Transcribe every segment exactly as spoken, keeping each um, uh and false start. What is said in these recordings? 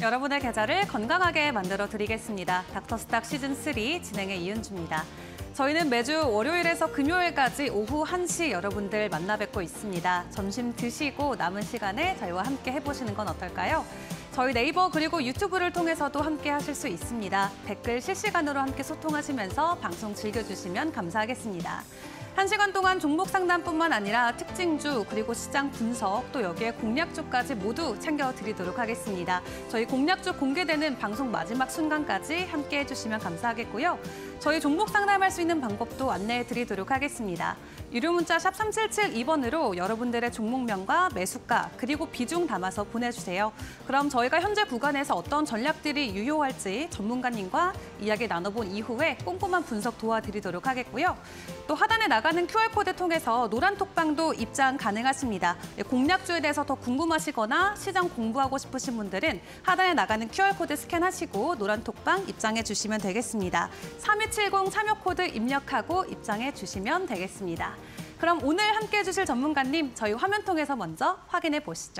여러분의 계좌를 건강하게 만들어 드리겠습니다. 닥터스탁 시즌 삼 진행의 이은주입니다. 저희는 매주 월요일에서 금요일까지 오후 한 시 여러분들 만나 뵙고 있습니다. 점심 드시고 남은 시간에 저희와 함께 해보시는 건 어떨까요? 저희 네이버 그리고 유튜브를 통해서도 함께 하실 수 있습니다. 댓글 실시간으로 함께 소통하시면서 방송 즐겨주시면 감사하겠습니다. 한 시간 동안 종목 상담뿐만 아니라 특징주 그리고 시장 분석 또 여기에 공략주까지 모두 챙겨드리도록 하겠습니다. 저희 공략주 공개되는 방송 마지막 순간까지 함께해 주시면 감사하겠고요. 저희 종목 상담할 수 있는 방법도 안내해 드리도록 하겠습니다. 유료 문자 샵 삼칠칠이 번으로 여러분들의 종목명과 매수가 그리고 비중 담아서 보내주세요. 그럼 저희가 현재 구간에서 어떤 전략들이 유효할지 전문가님과 이야기 나눠본 이후에 꼼꼼한 분석 도와드리도록 하겠고요. 또 하단에 나가는 큐알코드 통해서 노란톡방도 입장 가능하십니다. 공략주에 대해서 더 궁금하시거나 시장 공부하고 싶으신 분들은 하단에 나가는 큐알코드 스캔하시고 노란톡방 입장해 주시면 되겠습니다. 삼이칠공 참여코드 입력하고 입장해 주시면 되겠습니다. 그럼 오늘 함께해 주실 전문가님 저희 화면 통해서 먼저 확인해 보시죠.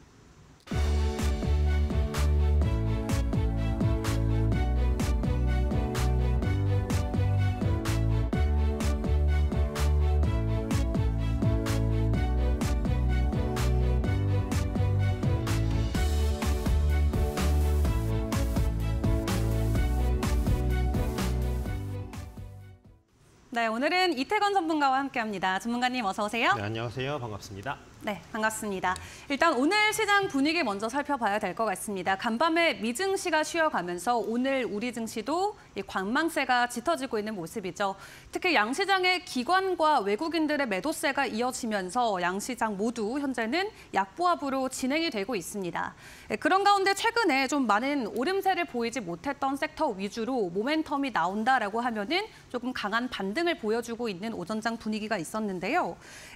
네, 오늘은 이태건 전문가와 함께합니다. 전문가님 어서 오세요. 네, 안녕하세요. 반갑습니다. 네, 반갑습니다. 일단 오늘 시장 분위기 먼저 살펴봐야 될 것 같습니다. 간밤에 미증시가 쉬어가면서 오늘 우리 증시도 이 관망세가 짙어지고 있는 모습이죠. 특히 양시장의 기관과 외국인들의 매도세가 이어지면서 양시장 모두 현재는 약보합으로 진행이 되고 있습니다. 그런 가운데 최근에 좀 많은 오름세를 보이지 못했던 섹터 위주로 모멘텀이 나온다라고 하면은 조금 강한 반등을 보여주고 있는 오전장 분위기가 있었는데요.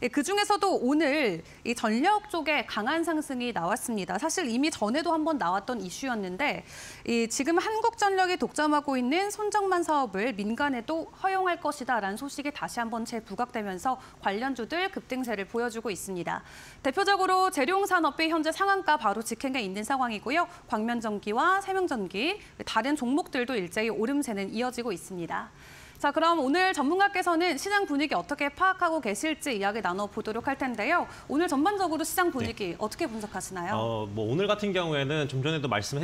그중에서도 오늘 이 전력 쪽에 강한 상승이 나왔습니다. 사실 이미 전에도 한번 나왔던 이슈였는데 이 지금 한국전력이 독점하고 있는 손정만 사업을 민간에도 허용할 것이다라는 소식이 다시 한번 재부각되면서 관련주들 급등세를 보여주고 있습니다. 대표적으로 재룡산업이 현재 상한가 바로 직행에 있는 상황이고요. 광면전기와 세명전기, 다른 종목들도 일제히 오름세는 이어지고 있습니다. 자, 그럼 오늘 전문가께서는 시장 분위기 어떻게 파악하고 계실지 이야기 나눠보도록 할 텐데요. 오늘 전반적으로 시장 분위기 네. 어떻게 분석하시나요? 어, 뭐 오늘 같은 경우에는 좀 전에도 말씀해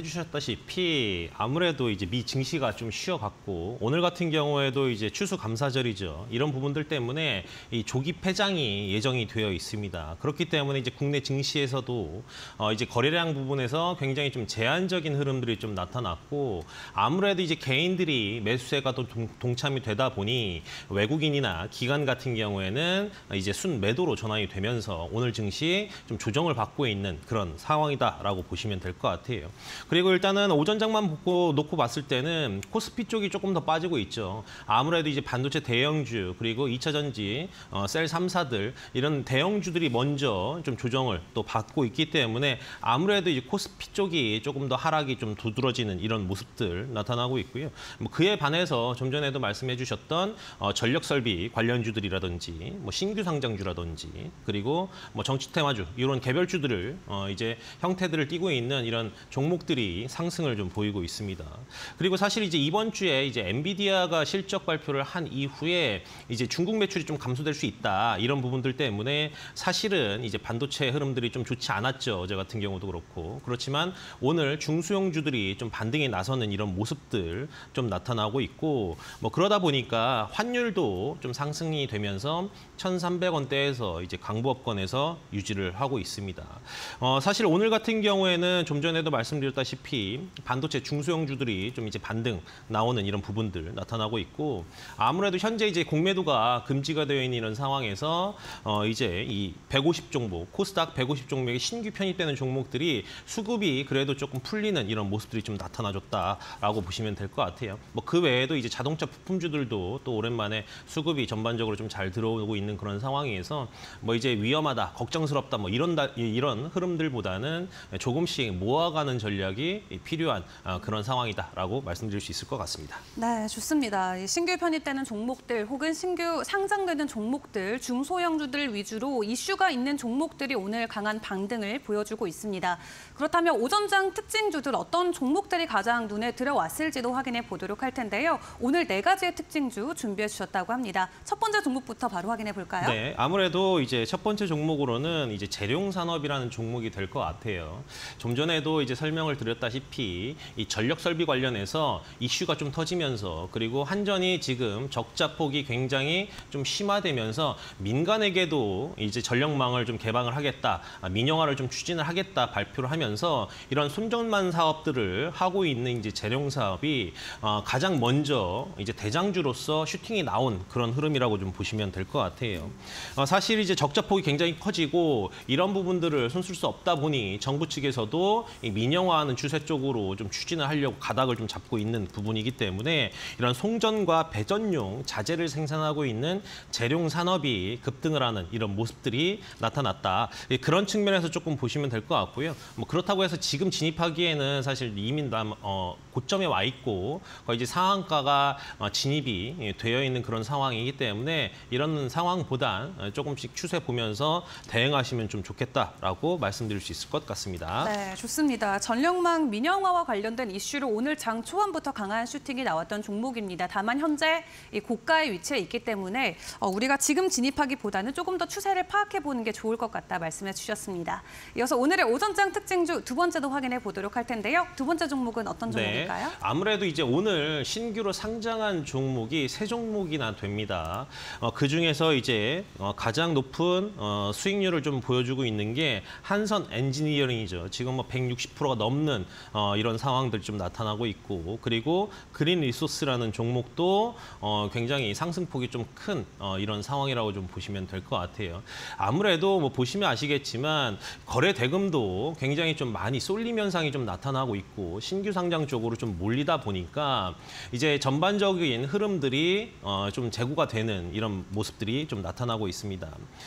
주셨다시피 아무래도 이제 미 증시가 좀 쉬어갔고 오늘 같은 경우에도 이제 추수감사절이죠. 이런 부분들 때문에 이 조기 폐장이 예정이 되어 있습니다. 그렇기 때문에 이제 국내 증시에서도 어, 이제 거래량 부분에서 굉장히 좀 제한적인 흐름들이 좀 나타났고 아무래도 이제 개인들이 매수세가 또 동참이 되다 보니 외국인이나 기관 같은 경우에는 이제 순매도로 전환이 되면서 오늘 증시 좀 조정을 받고 있는 그런 상황이다라고 보시면 될 것 같아요. 그리고 일단은 오전장만 보고 놓고 봤을 때는 코스피 쪽이 조금 더 빠지고 있죠. 아무래도 이제 반도체 대형주 그리고 이차 전지, 어, 셀 삼 사들 이런 대형주들이 먼저 좀 조정을 또 받고 있기 때문에 아무래도 이제 코스피 쪽이 조금 더 하락이 좀 두드러지는 이런 모습들 나타나고 있고요. 뭐 그에 반해서 좀 전에도 말씀 해주셨던 어, 전력설비 관련주들이라든지 뭐 신규 상장주라든지 그리고 뭐 정치테마주 이런 개별주들을 어, 이제 형태들을 띠고 있는 이런 종목들이 상승을 좀 보이고 있습니다. 그리고 사실 이제 이번 주에 이제 엔비디아가 실적 발표를 한 이후에 이제 중국 매출이 좀 감소될 수 있다 이런 부분들 때문에 사실은 이제 반도체 흐름들이 좀 좋지 않았죠. 어제 같은 경우도 그렇고 그렇지만 오늘 중수용주들이 좀 반등에 나서는 이런 모습들 좀 나타나고 있고 뭐 그러다 보니까 환율도 좀 상승이 되면서 천삼백 원대에서 이제 강보합권에서 유지를 하고 있습니다. 어, 사실 오늘 같은 경우에는 좀 전에도 말씀드렸다시피 반도체 중소형주들이 좀 이제 반등 나오는 이런 부분들 나타나고 있고 아무래도 현재 이제 공매도가 금지가 되어 있는 이런 상황에서 어, 이제 이 백오십 종목, 코스닥 백오십 종목에 신규 편입되는 종목들이 수급이 그래도 조금 풀리는 이런 모습들이 좀 나타나줬다라고 보시면 될 것 같아요. 뭐 그 외에도 이제 자동차 부품주 신규주들도 또 오랜만에 수급이 전반적으로 좀 잘 들어오고 있는 그런 상황에서 뭐 이제 위험하다, 걱정스럽다 뭐 이런 다, 이런 흐름들보다는 조금씩 모아가는 전략이 필요한 그런 상황이다라고 말씀드릴 수 있을 것 같습니다. 네, 좋습니다. 신규 편입되는 종목들 혹은 신규 상장되는 종목들, 중소형주들 위주로 이슈가 있는 종목들이 오늘 강한 반등을 보여주고 있습니다. 그렇다면 오전장 특징주들 어떤 종목들이 가장 눈에 들어왔을지도 확인해 보도록 할 텐데요. 오늘 네 가지의 특징주 준비해 주셨다고 합니다. 첫 번째 종목부터 바로 확인해 볼까요? 네, 아무래도 이제 첫 번째 종목으로는 이제 재룡산업이라는 종목이 될 것 같아요. 좀 전에도 이제 설명을 드렸다시피 이 전력 설비 관련해서 이슈가 좀 터지면서 그리고 한전이 지금 적자 폭이 굉장히 좀 심화되면서 민간에게도 이제 전력망을 좀 개방을 하겠다, 민영화를 좀 추진을 하겠다 발표를 하면서 이런 손전만 사업들을 하고 있는 이제 재룡 사업이 가장 먼저 이제 대장주로서 슈팅이 나온 그런 흐름이라고 좀 보시면 될 것 같아요. 사실 이제 적자 폭이 굉장히 커지고 이런 부분들을 손쓸 수 없다 보니 정부 측에서도 이 민영화하는 추세 쪽으로 좀 추진을 하려고 가닥을 좀 잡고 있는 부분이기 때문에 이런 송전과 배전용 자재를 생산하고 있는 재룡 산업이 급등을 하는 이런 모습들이 나타났다. 그런 측면에서 조금 보시면 될 것 같고요. 뭐 그렇다고 해서 지금 진입하기에는 사실 이미 남, 어, 고점에 와 있고 거의 이제 상한가가 어, 진입이 되어 있는 그런 상황이기 때문에 이런 상황보단 조금씩 추세 보면서 대응하시면 좀 좋겠다라고 말씀드릴 수 있을 것 같습니다. 네, 좋습니다. 전력망 민영화와 관련된 이슈로 오늘 장 초반부터 강한 슈팅이 나왔던 종목입니다. 다만 현재 이 고가의 위치에 있기 때문에 어, 우리가 지금 진입하기보다는 조금 더 추세를 파악해 보는 게 좋을 것 같다 말씀해 주셨습니다. 이어서 오늘의 오전장 특징주 두 번째도 확인해 보도록 할 텐데요. 두 번째 종목은 어떤 종목일까요? 네, 아무래도 이제 오늘 신규로 상장한 종목이 세 종목이나 됩니다. 어, 그중에서 이제 어, 가장 높은 어, 수익률을 좀 보여주고 있는 게 한선 엔지니어링이죠. 지금 뭐 백육십 퍼센트가 넘는 어, 이런 상황들이 좀 나타나고 있고 그리고 그린 리소스라는 종목도 어, 굉장히 상승폭이 좀 큰 어, 이런 상황이라고 좀 보시면 될 것 같아요. 아무래도 뭐 보시면 아시겠지만 거래 대금도 굉장히 좀 많이 쏠림 현상이 좀 나타나고 있고 신규 상장 쪽으로 좀 몰리다 보니까 이제 전반적인 흐름들이 어, 좀 재고가 되는 이런 모습들이 좀 나타나고 있습니다.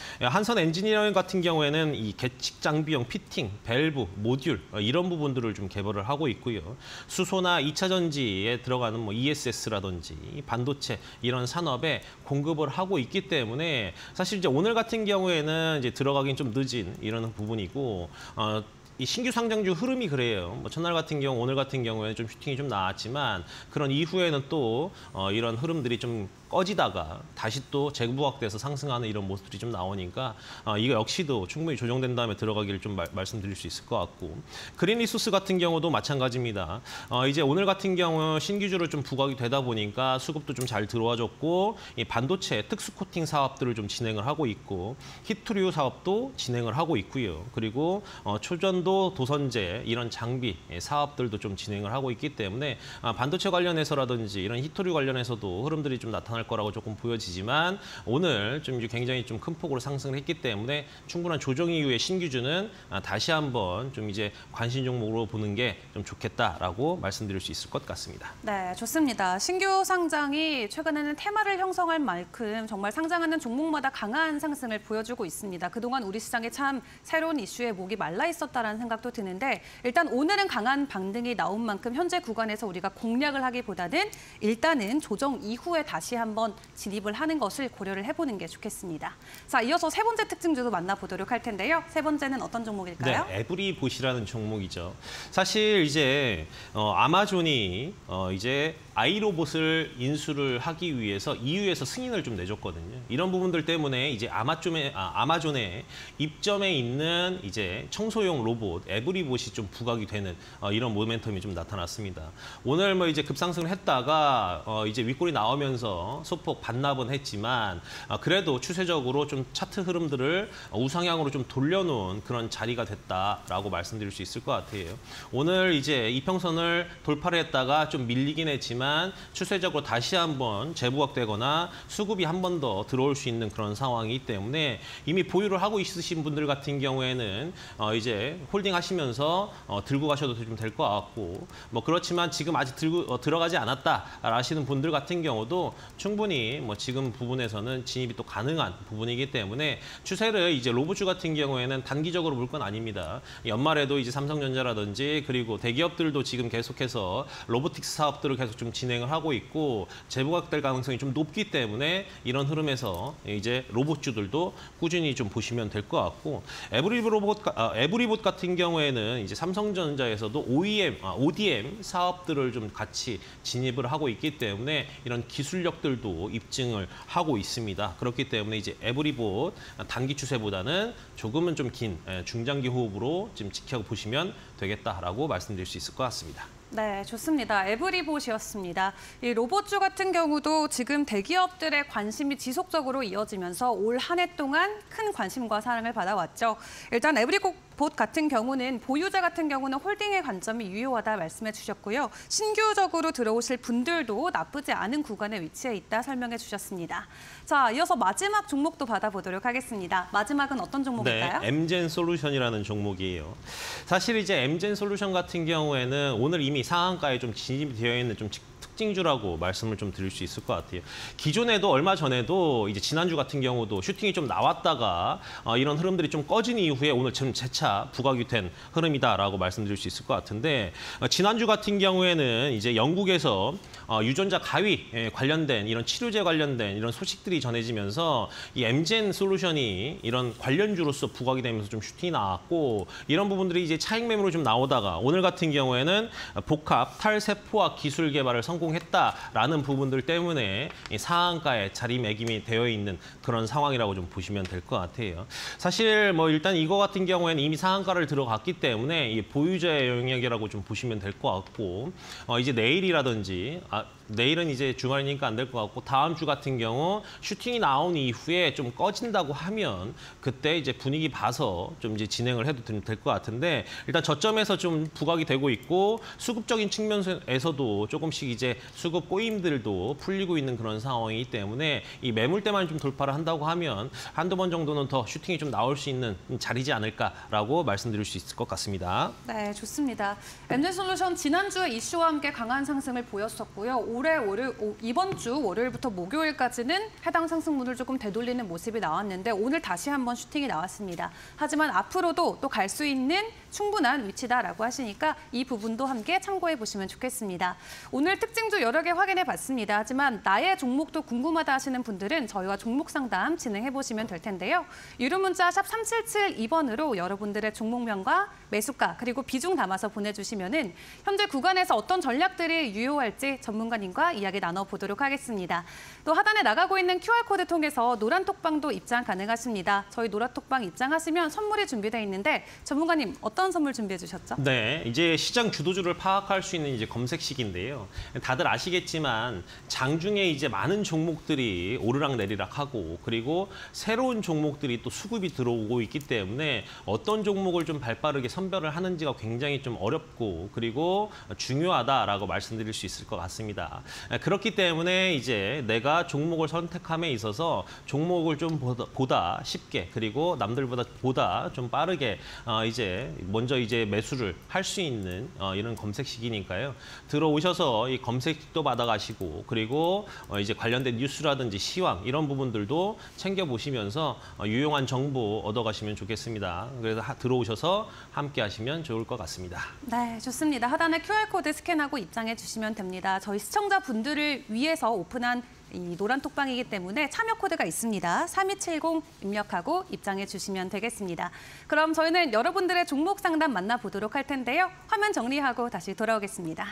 한선 엔지니어링 같은 경우에는 이 계측 장비용 피팅, 밸브, 모듈 이런 부분들을 좀 개발을 하고 있고요. 수소나 이 차 전지에 들어가는 뭐 이에스에스라든지 반도체 이런 산업에 공급을 하고 있기 때문에 사실 이제 오늘 같은 경우에는 이제 들어가긴 좀 늦은 이런 부분이고 어, 이 신규 상장주 흐름이 그래요. 뭐 첫날 같은 경우, 오늘 같은 경우에는 좀 슈팅이 좀 나왔지만 그런 이후에는 또 어, 이런 흐름들이 좀 꺼지다가 다시 또 재부각돼서 상승하는 이런 모습들이 좀 나오니까 어, 이거 역시도 충분히 조정된 다음에 들어가기를 좀 말, 말씀드릴 수 있을 것 같고 그린 리소스 같은 경우도 마찬가지입니다. 어, 이제 오늘 같은 경우 신규주로 좀 부각이 되다 보니까 수급도 좀 잘 들어와줬고 이 반도체 특수 코팅 사업들을 좀 진행을 하고 있고 히토류 사업도 진행을 하고 있고요. 그리고 어, 초전도 도선제 이런 장비 사업들도 좀 진행을 하고 있기 때문에 아, 반도체 관련해서라든지 이런 히토류 관련해서도 흐름들이 좀 나타날 거라고 조금 보여지지만 오늘 좀 굉장히 좀 큰 폭으로 상승을 했기 때문에 충분한 조정 이후에 신규주는 다시 한번 좀 이제 관심 종목으로 보는 게 좀 좋겠다라고 말씀드릴 수 있을 것 같습니다. 네, 좋습니다. 신규 상장이 최근에는 테마를 형성할 만큼 정말 상장하는 종목마다 강한 상승을 보여주고 있습니다. 그동안 우리 시장에 참 새로운 이슈에 목이 말라 있었다라는 생각도 드는데 일단 오늘은 강한 반등이 나온 만큼 현재 구간에서 우리가 공략을 하기보다는 일단은 조정 이후에 다시 한번 진입을 하는 것을 고려를 해보는 게 좋겠습니다. 자, 이어서 세 번째 특징주도 만나보도록 할 텐데요. 세 번째는 어떤 종목일까요? 네, 에브리봇이라는 종목이죠. 사실 이제 어, 아마존이 어, 이제 아이로봇을 인수를 하기 위해서 이유에서 승인을 좀 내줬거든요. 이런 부분들 때문에 이제 아마존에, 아, 아마존에 입점해 있는 이제 청소용 로봇 에브리봇이 좀 부각이 되는 어, 이런 모멘텀이 좀 나타났습니다. 오늘 뭐 이제 급상승을 했다가 어, 이제 윗골이 나오면서 통해서 소폭 반납은 했지만 그래도 추세적으로 좀 차트 흐름들을 우상향으로 좀 돌려놓은 그런 자리가 됐다라고 말씀드릴 수 있을 것 같아요. 오늘 이제 이평선을 돌파를 했다가 좀 밀리긴 했지만 추세적으로 다시 한번 재부각되거나 수급이 한 번 더 들어올 수 있는 그런 상황이기 때문에 이미 보유를 하고 있으신 분들 같은 경우에는 어 이제 홀딩 하시면서 어 들고 가셔도 좀 될 것 같고, 뭐 그렇지만 지금 아직 들고 어 들어가지 않았다 하시는 분들 같은 경우도 충분히 뭐 지금 부분에서는 진입이 또 가능한 부분이기 때문에 추세를 이제 로봇주 같은 경우에는 단기적으로 볼 건 아닙니다. 연말에도 이제 삼성전자라든지 그리고 대기업들도 지금 계속해서 로보틱스 사업들을 계속 좀 진행을 하고 있고 재부각될 가능성이 좀 높기 때문에 이런 흐름에서 이제 로봇주들도 꾸준히 좀 보시면 될 것 같고, 에브리봇 로봇, 아, 에브리봇 같은 경우에는 이제 삼성전자에서도 오이엠, 아, 오디엠 사업들을 좀 같이 진입을 하고 있기 때문에 이런 기술력들도 입증을 하고 있습니다. 그렇기 때문에 이제 에브리봇 단기 추세보다는 조금은 좀 긴 중장기 호흡으로 지금 지켜보시면 되겠다라고 말씀드릴 수 있을 것 같습니다. 네, 좋습니다. 에브리봇이었습니다. 이 로봇주 같은 경우도 지금 대기업들의 관심이 지속적으로 이어지면서 올 한 해 동안 큰 관심과 사랑을 받아왔죠. 일단 에브리봇 같은 경우는 보유자 같은 경우는 홀딩의 관점이 유효하다 말씀해 주셨고요. 신규적으로 들어오실 분들도 나쁘지 않은 구간에 위치해 있다 설명해 주셨습니다. 자, 이어서 마지막 종목도 받아보도록 하겠습니다. 마지막은 어떤 종목일까요? 네, 엠젠 솔루션이라는 종목이에요. 사실 이제 엠젠 솔루션 같은 경우에는 오늘 이미 상한가에 좀 진입이 되어 있는 좀 특징주라고 말씀을 좀 드릴 수 있을 것 같아요. 기존에도 얼마 전에도 이제 지난주 같은 경우도 슈팅이 좀 나왔다가 어, 이런 흐름들이 좀 꺼진 이후에 오늘 지금 재차 부각이 된 흐름이다라고 말씀드릴 수 있을 것 같은데, 어, 지난주 같은 경우에는 이제 영국에서 어, 유전자 가위에 관련된 이런 치료제 관련된 이런 소식들이 전해지면서 이 엠젠 솔루션이 이런 관련주로서 부각이 되면서 좀 슈팅이 나왔고, 이런 부분들이 이제 차익 매물로 좀 나오다가 오늘 같은 경우에는 복합 탈세포화 기술 개발을 성공했다라는 부분들 때문에 이 상한가에 자리매김이 되어 있는 그런 상황이라고 좀 보시면 될 것 같아요. 사실 뭐 일단 이거 같은 경우에는 이미 상한가를 들어갔기 때문에 이 보유자의 영역이라고 좀 보시면 될 것 같고, 어 이제 내일이라든지 아, 내일은 이제 주말이니까 안 될 것 같고 다음 주 같은 경우 슈팅이 나온 이후에 좀 꺼진다고 하면 그때 이제 분위기 봐서 좀 이제 진행을 해도 될 것 같은데, 일단 저점에서 좀 부각이 되고 있고 수급적인 측면에서도 조금씩 이제 수급 꼬임들도 풀리고 있는 그런 상황이기 때문에 이 매물대만 좀 돌파를 한다고 하면 한두 번 정도는 더 슈팅이 좀 나올 수 있는 자리지 않을까라고 말씀드릴 수 있을 것 같습니다. 네, 좋습니다. 엠젠솔루션 지난주에 이슈와 함께 강한 상승을 보였었고요. 올해 월요일, 이번 주 월요일부터 목요일까지는 해당 상승분을 조금 되돌리는 모습이 나왔는데 오늘 다시 한번 슈팅이 나왔습니다. 하지만 앞으로도 또 갈 수 있는 충분한 위치다라고 하시니까 이 부분도 함께 참고해 보시면 좋겠습니다. 오늘 특징주 여러 개 확인해 봤습니다. 하지만 나의 종목도 궁금하다 하시는 분들은 저희와 종목 상담 진행해 보시면 될 텐데요. 유료 문자 샵 삼칠칠이 번으로 여러분들의 종목명과 매수가 그리고 비중 담아서 보내주시면은 현재 구간에서 어떤 전략들이 유효할지 전문가님과 이야기 나눠보도록 하겠습니다. 또 하단에 나가고 있는 큐알코드 통해서 노란톡방도 입장 가능하십니다. 저희 노란톡방 입장하시면 선물이 준비되어 있는데 전문가님 어떤 선물 준비해 주셨죠? 네, 이제 시장 주도주를 파악할 수 있는 이제 검색식인데요. 다들 아시겠지만 장중에 이제 많은 종목들이 오르락 내리락 하고 그리고 새로운 종목들이 또 수급이 들어오고 있기 때문에 어떤 종목을 좀 발빠르게 선별을 하는지가 굉장히 좀 어렵고 그리고 중요하다라고 말씀드릴 수 있을 것 같습니다. 그렇기 때문에 이제 내가 종목을 선택함에 있어서 종목을 좀 보다, 보다 쉽게 그리고 남들보다 보다 좀 빠르게 어 이제 먼저 이제 매수를 할 수 있는 어 이런 검색식이니까요. 들어오셔서 이 검색도 받아가시고 그리고 어 이제 관련된 뉴스라든지 시황 이런 부분들도 챙겨 보시면서 어 유용한 정보 얻어가시면 좋겠습니다. 그래서 하, 들어오셔서 함께 하시면 좋을 것 같습니다. 네, 좋습니다. 하단에 큐알코드 스캔하고 입장해 주시면 됩니다. 저희 시청자분들을 위해서 오픈한 이 노란 톡방이기 때문에 참여 코드가 있습니다. 삼이칠공 입력하고 입장해 주시면 되겠습니다. 그럼 저희는 여러분들의 종목 상담 만나보도록 할 텐데요. 화면 정리하고 다시 돌아오겠습니다.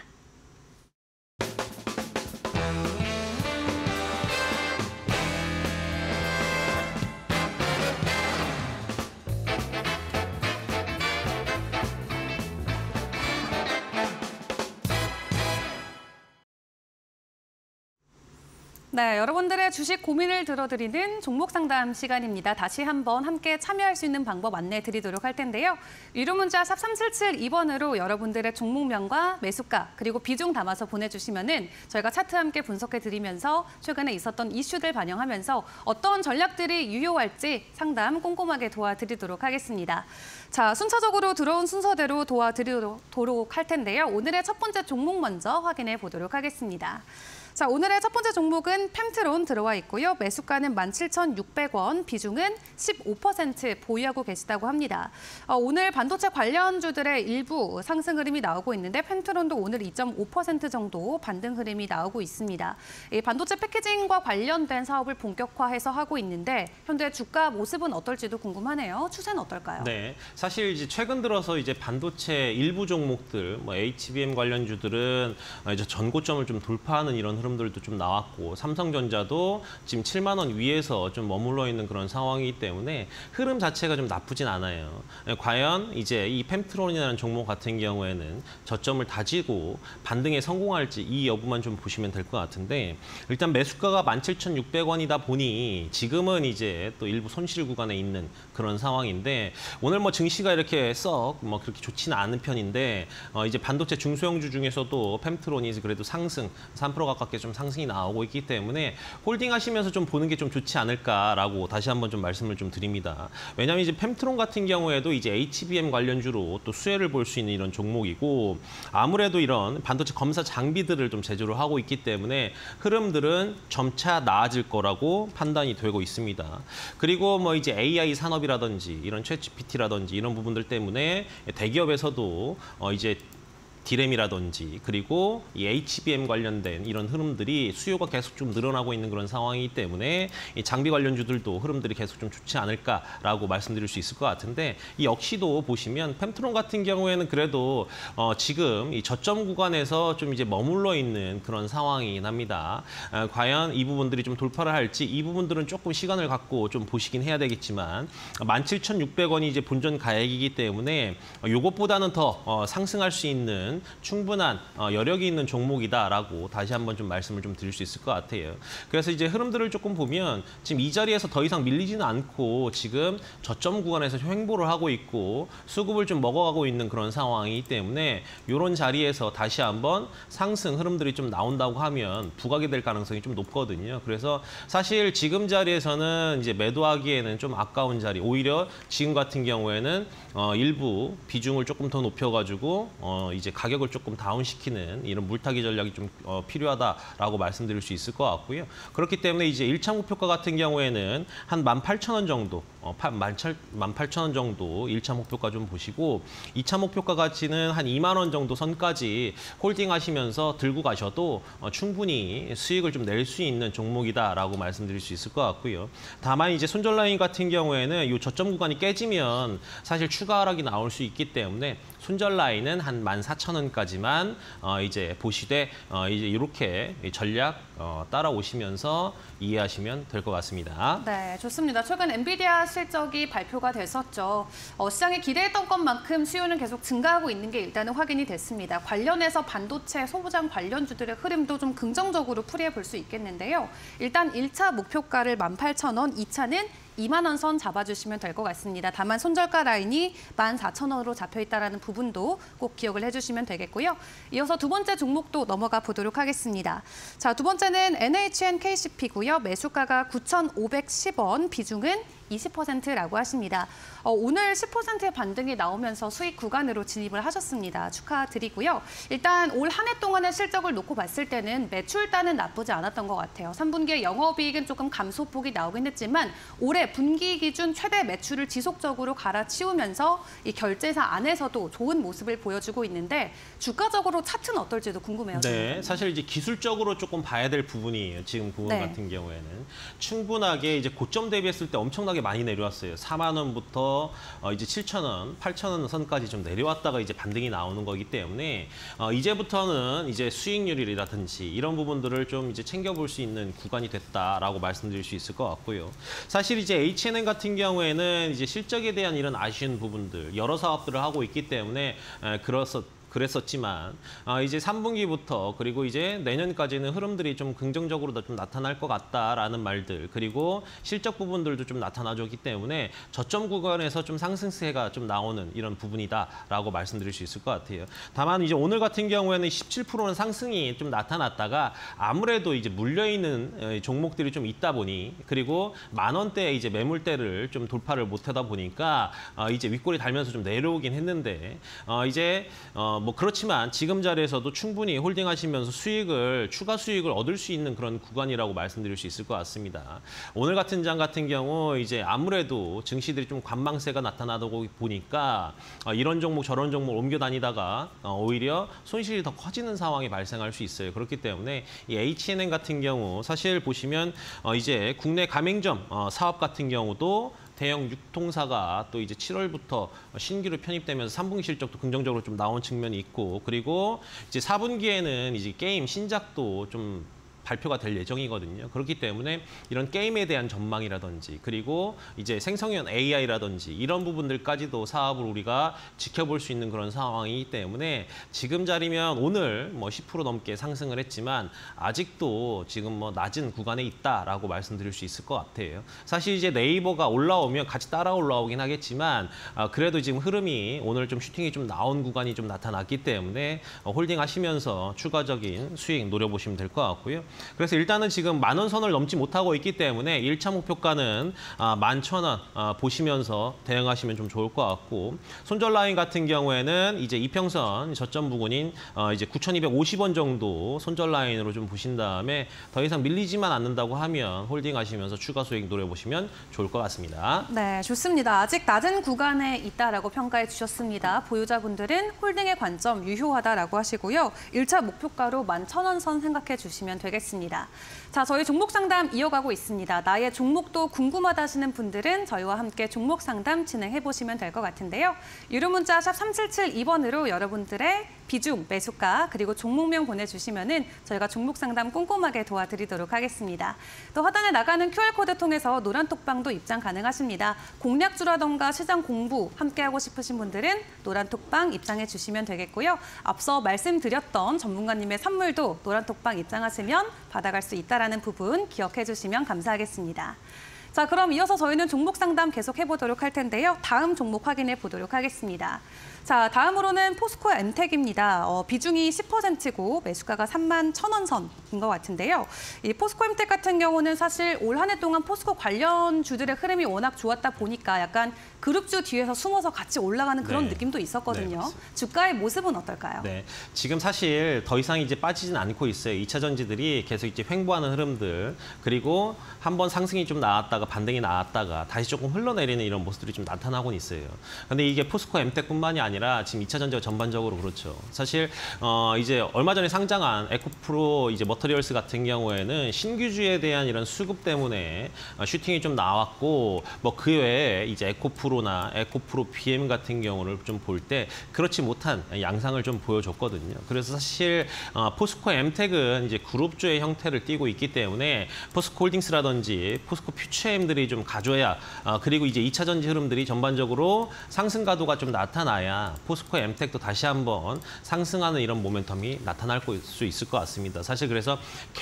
네, 여러분들의 주식 고민을 들어드리는 종목 상담 시간입니다. 다시 한번 함께 참여할 수 있는 방법 안내해 드리도록 할 텐데요. 유료 문자 샵 삼칠칠이 번으로 여러분들의 종목명과 매수가 그리고 비중 담아서 보내주시면은 저희가 차트 함께 분석해 드리면서 최근에 있었던 이슈들 반영하면서 어떤 전략들이 유효할지 상담 꼼꼼하게 도와드리도록 하겠습니다. 자, 순차적으로 들어온 순서대로 도와드리도록 할 텐데요. 오늘의 첫 번째 종목 먼저 확인해 보도록 하겠습니다. 자, 오늘의 첫 번째 종목은 펜트론 들어와 있고요. 매수가는 만 칠천육백 원, 비중은 십오 퍼센트 보유하고 계시다고 합니다. 어, 오늘 반도체 관련주들의 일부 상승 흐름이 나오고 있는데 펜트론도 오늘 이 점 오 퍼센트 정도 반등 흐름이 나오고 있습니다. 이 반도체 패키징과 관련된 사업을 본격화해서 하고 있는데 현재 주가 모습은 어떨지도 궁금하네요. 추세는 어떨까요? 네, 사실 이제 최근 들어서 이제 반도체 일부 종목들, 뭐 에이치비엠 관련주들은 이제 전고점을 좀 돌파하는 이런 흐름들도 좀 나왔고 삼성전자도 지금 칠만 원 위에서 좀 머물러 있는 그런 상황이기 때문에 흐름 자체가 좀 나쁘진 않아요. 과연 이제 이 펜트론이라는 종목 같은 경우에는 저점을 다지고 반등에 성공할지 이 여부만 좀 보시면 될 것 같은데 일단 매수가가 만 칠천육백 원이다 보니 지금은 이제 또 일부 손실 구간에 있는 그런 상황인데 오늘 뭐 증시가 이렇게 썩 뭐 그렇게 좋지는 않은 편인데 어 이제 반도체 중소형주 중에서도 펜트론이 그래도 상승 삼 퍼센트 가깝게 좀 상승이 나오고 있기 때문에 홀딩하시면서 좀 보는 게 좀 좋지 않을까라고 다시 한번 좀 말씀을 좀 드립니다. 왜냐하면 이제 펜트론 같은 경우에도 이제 에이치비엠 관련주로 또 수혜를 볼 수 있는 이런 종목이고 아무래도 이런 반도체 검사 장비들을 좀 제조를 하고 있기 때문에 흐름들은 점차 나아질 거라고 판단이 되고 있습니다. 그리고 뭐 이제 에이아이 산업이라든지 이런 챗지피티라든지 이런 부분들 때문에 대기업에서도 어 이제 디램이라든지 그리고 이 에이치비엠 관련된 이런 흐름들이 수요가 계속 좀 늘어나고 있는 그런 상황이기 때문에 이 장비 관련주들도 흐름들이 계속 좀 좋지 않을까라고 말씀드릴 수 있을 것 같은데 이 역시도 보시면 펜트론 같은 경우에는 그래도 어 지금 이 저점 구간에서 좀 이제 머물러 있는 그런 상황이긴 합니다. 어 과연 이 부분들이 좀 돌파를 할지 이 부분들은 조금 시간을 갖고 좀 보시긴 해야 되겠지만 만 칠천육백 원이 이제 본전 가액이기 때문에 이것보다는 더 어 상승할 수 있는 충분한 여력이 있는 종목이다라고 다시 한번 좀 말씀을 좀 드릴 수 있을 것 같아요. 그래서 이제 흐름들을 조금 보면 지금 이 자리에서 더 이상 밀리지는 않고 지금 저점 구간에서 횡보를 하고 있고 수급을 좀 먹어가고 있는 그런 상황이기 때문에 이런 자리에서 다시 한번 상승 흐름들이 좀 나온다고 하면 부각이 될 가능성이 좀 높거든요. 그래서 사실 지금 자리에서는 이제 매도하기에는 좀 아까운 자리. 오히려 지금 같은 경우에는 어 일부 비중을 조금 더 높여가지고 어 이제 가격을 조금 다운시키는 이런 물타기 전략이 좀 어, 필요하다라고 말씀드릴 수 있을 것 같고요. 그렇기 때문에 이제 일 차 목표가 같은 경우에는 한 만 팔천 원 정도, 어, 만 팔천 원 정도 일 차 목표가 좀 보시고 이 차 목표가 가치는 한 이만 원 정도 선까지 홀딩하시면서 들고 가셔도 어, 충분히 수익을 좀 낼 수 있는 종목이다라고 말씀드릴 수 있을 것 같고요. 다만 이제 손절 라인 같은 경우에는 이 저점 구간이 깨지면 사실 추가 하락이 나올 수 있기 때문에 손절 라인은 한 만 사천 원까지만 어 이제 보시되 어 이제 이렇게 전략 어 따라오시면서 이해하시면 될 것 같습니다. 네, 좋습니다. 최근 엔비디아 실적이 발표가 됐었죠. 어, 시장이 기대했던 것만큼 수요는 계속 증가하고 있는 게 일단은 확인이 됐습니다. 관련해서 반도체 소부장 관련주들의 흐름도 좀 긍정적으로 풀이해 볼 수 있겠는데요. 일단 일 차 목표가를 만 팔천 원, 이 차는 이만 원 선 잡아주시면 될 것 같습니다. 다만 손절가 라인이 만 사천 원으로 잡혀 있다는 부분도 꼭 기억을 해주시면 되겠고요. 이어서 두 번째 종목도 넘어가 보도록 하겠습니다. 자, 두 번째는 엔에이치엔케이씨피고요. 매수가가 구천오백십 원, 비중은 이십 퍼센트라고 하십니다. 어, 오늘 십 퍼센트의 반등이 나오면서 수익 구간으로 진입을 하셨습니다. 축하드리고요. 일단 올 한 해 동안의 실적을 놓고 봤을 때는 매출단은 나쁘지 않았던 것 같아요. 삼 분기에 영업이익은 조금 감소폭이 나오긴 했지만 올해 분기 기준 최대 매출을 지속적으로 갈아치우면서 이 결제사 안에서도 좋은 모습을 보여주고 있는데 주가적으로 차트는 어떨지도 궁금해요. 네, 사실 이제 기술적으로 조금 봐야 될 부분이에요. 지금 부분 네. 같은 경우에는 충분하게 이제 고점 대비했을 때 엄청나게 많이 내려왔어요. 사만 원부터 어 이제 칠천 원, 팔천 원 선까지 좀 내려왔다가 이제 반등이 나오는 거기 때문에 어 이제부터는 이제 수익률이라든지 이런 부분들을 좀 이제 챙겨볼 수 있는 구간이 됐다라고 말씀드릴 수 있을 것 같고요. 사실 이제 에이치엔엔 같은 경우에는 이제 실적에 대한 이런 아쉬운 부분들 여러 사업들을 하고 있기 때문에 에, 그래서 그랬었지만 아, 이제 삼 분기부터 그리고 이제 내년까지는 흐름들이 좀 긍정적으로 좀 나타날 것 같다라는 말들 그리고 실적 부분들도 좀 나타나줬기 때문에 저점 구간에서 좀 상승세가 좀 나오는 이런 부분이다라고 말씀드릴 수 있을 것 같아요. 다만 이제 오늘 같은 경우에는 십칠 퍼센트는 상승이 좀 나타났다가 아무래도 이제 물려 있는 종목들이 좀 있다 보니 그리고 만 원대 이제 매물대를 좀 돌파를 못하다 보니까 어, 이제 윗골이 달면서 좀 내려오긴 했는데 어, 이제 어, 뭐 그렇지만 지금 자리에서도 충분히 홀딩하시면서 수익을 추가 수익을 얻을 수 있는 그런 구간이라고 말씀드릴 수 있을 것 같습니다. 오늘 같은 장 같은 경우 이제 아무래도 증시들이 좀 관망세가 나타나다 보니까 어, 이런 종목 저런 종목 옮겨 다니다가 어, 오히려 손실이 더 커지는 상황이 발생할 수 있어요. 그렇기 때문에 이 에이치엔엔 같은 경우 사실 보시면 어, 이제 국내 가맹점 어, 사업 같은 경우도 대형 유통사가 또 이제 칠월부터 신규로 편입되면서 삼 분기 실적도 긍정적으로 좀 나온 측면이 있고 그리고 이제 사 분기에는 이제 게임 신작도 좀 발표가 될 예정이거든요. 그렇기 때문에 이런 게임에 대한 전망이라든지 그리고 이제 생성형 에이아이라든지 이런 부분들까지도 사업을 우리가 지켜볼 수 있는 그런 상황이기 때문에 지금 자리면 오늘 뭐 십 퍼센트 넘게 상승을 했지만 아직도 지금 뭐 낮은 구간에 있다라고 말씀드릴 수 있을 것 같아요. 사실 이제 네이버가 올라오면 같이 따라 올라오긴 하겠지만 아, 그래도 지금 흐름이 오늘 좀 슈팅이 좀 나온 구간이 좀 나타났기 때문에 어, 홀딩하시면서 추가적인 수익 노려보시면 될 것 같고요. 그래서 일단은 지금 만 원 선을 넘지 못하고 있기 때문에 일 차 목표가는 아, 만 천 원 아, 보시면서 대응하시면 좀 좋을 것 같고 손절 라인 같은 경우에는 이제 이평선 저점 부근인 어, 이제 구천이백오십 원 정도 손절 라인으로 좀 보신 다음에 더 이상 밀리지만 않는다고 하면 홀딩하시면서 추가 수익 노려보시면 좋을 것 같습니다. 네, 좋습니다. 아직 낮은 구간에 있다라고 평가해 주셨습니다. 보유자분들은 홀딩의 관점 유효하다라고 하시고요. 일 차 목표가로 만 천 원 선 생각해 주시면 되겠습니다. 자, 저희 종목 상담 이어가고 있습니다. 나의 종목도 궁금하다 하시는 분들은 저희와 함께 종목 상담 진행해 보시면 될 것 같은데요. 유료 문자 샵 삼칠칠이 번으로 여러분들의 비중, 매수가, 그리고 종목명 보내주시면은 저희가 종목 상담 꼼꼼하게 도와드리도록 하겠습니다. 또 하단에 나가는 큐알코드 통해서 노란톡방도 입장 가능하십니다. 공략주라던가 시장 공부 함께하고 싶으신 분들은 노란톡방 입장해 주시면 되겠고요. 앞서 말씀드렸던 전문가님의 선물도 노란톡방 입장하시면 받아갈 수 있다는 부분 기억해 주시면 감사하겠습니다. 자, 그럼 이어서 저희는 종목 상담 계속 해보도록 할 텐데요. 다음 종목 확인해 보도록 하겠습니다. 자, 다음으로는 포스코 엠텍입니다. 어, 비중이 십 퍼센트고 매수가가 삼만 천 원 선인 것 같은데요. 이 포스코 엠텍 같은 경우는 사실 올 한 해 동안 포스코 관련 주들의 흐름이 워낙 좋았다 보니까 약간 그룹주 뒤에서 숨어서 같이 올라가는 그런 네. 느낌도 있었거든요. 네, 주가의 모습은 어떨까요? 네, 지금 사실 더 이상 이제 빠지진 않고 있어요. 이 차 전지들이 계속 이제 횡보하는 흐름들 그리고 한번 상승이 좀 나왔다가 반등이 나왔다가 다시 조금 흘러내리는 이런 모습들이 좀 나타나고는 있어요. 근데 이게 포스코 엠텍뿐만이 아니라 지금 이 차 전지가 전반적으로 그렇죠. 사실 어 이제 얼마 전에 상장한 에코프로 이제 머터리얼스 같은 경우에는 신규주에 대한 이런 수급 때문에 슈팅이 좀 나왔고 뭐 그 외에 이제 에코프로나 에코프로 비엠 같은 경우를 좀 볼 때 그렇지 못한 양상을 좀 보여줬거든요. 그래서 사실 어 포스코 엠텍은 이제 그룹주의 형태를 띠고 있기 때문에 포스코 홀딩스라든지 포스코 퓨처엠들이 좀 가져야 어 그리고 이제 이 차 전지 흐름들이 전반적으로 상승 가도가 좀 나타나야 포스코 엠텍도 다시 한번 상승하는 이런 모멘텀이 나타날 수 있을 것 같습니다. 사실 그래서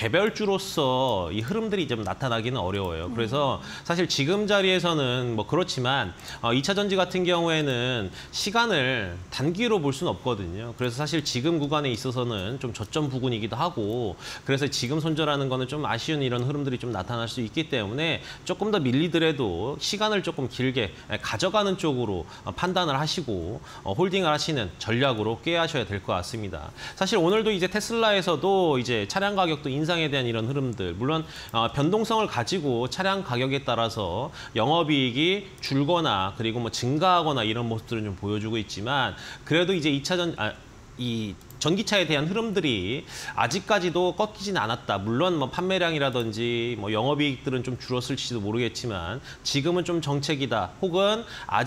개별주로서 이 흐름들이 좀 나타나기는 어려워요. 그래서 사실 지금 자리에서는 뭐 그렇지만 어, 이 차 전지 같은 경우에는 시간을 단기로 볼 수는 없거든요. 그래서 사실 지금 구간에 있어서는 좀 저점 부근이기도 하고 그래서 지금 손절하는 거는 좀 아쉬운 이런 흐름들이 좀 나타날 수 있기 때문에 조금 더 밀리더라도 시간을 조금 길게 가져가는 쪽으로 판단을 하시고 홀딩을 하시는 전략으로 꾀하셔야 될 것 같습니다. 사실 오늘도 이제 테슬라에서도 이제 차량 가격도 인상에 대한 이런 흐름들 물론 변동성을 가지고 차량 가격에 따라서 영업이익이 줄거나 그리고 뭐 증가하거나 이런 모습들은 좀 보여주고 있지만 그래도 이제 이 차 전 아, 이 전기차에 대한 흐름들이 아직까지도 꺾이진 않았다. 물론 뭐 판매량이라든지 뭐 영업이익들은 좀 줄었을지도 모르겠지만 지금은 좀 정책이다. 혹은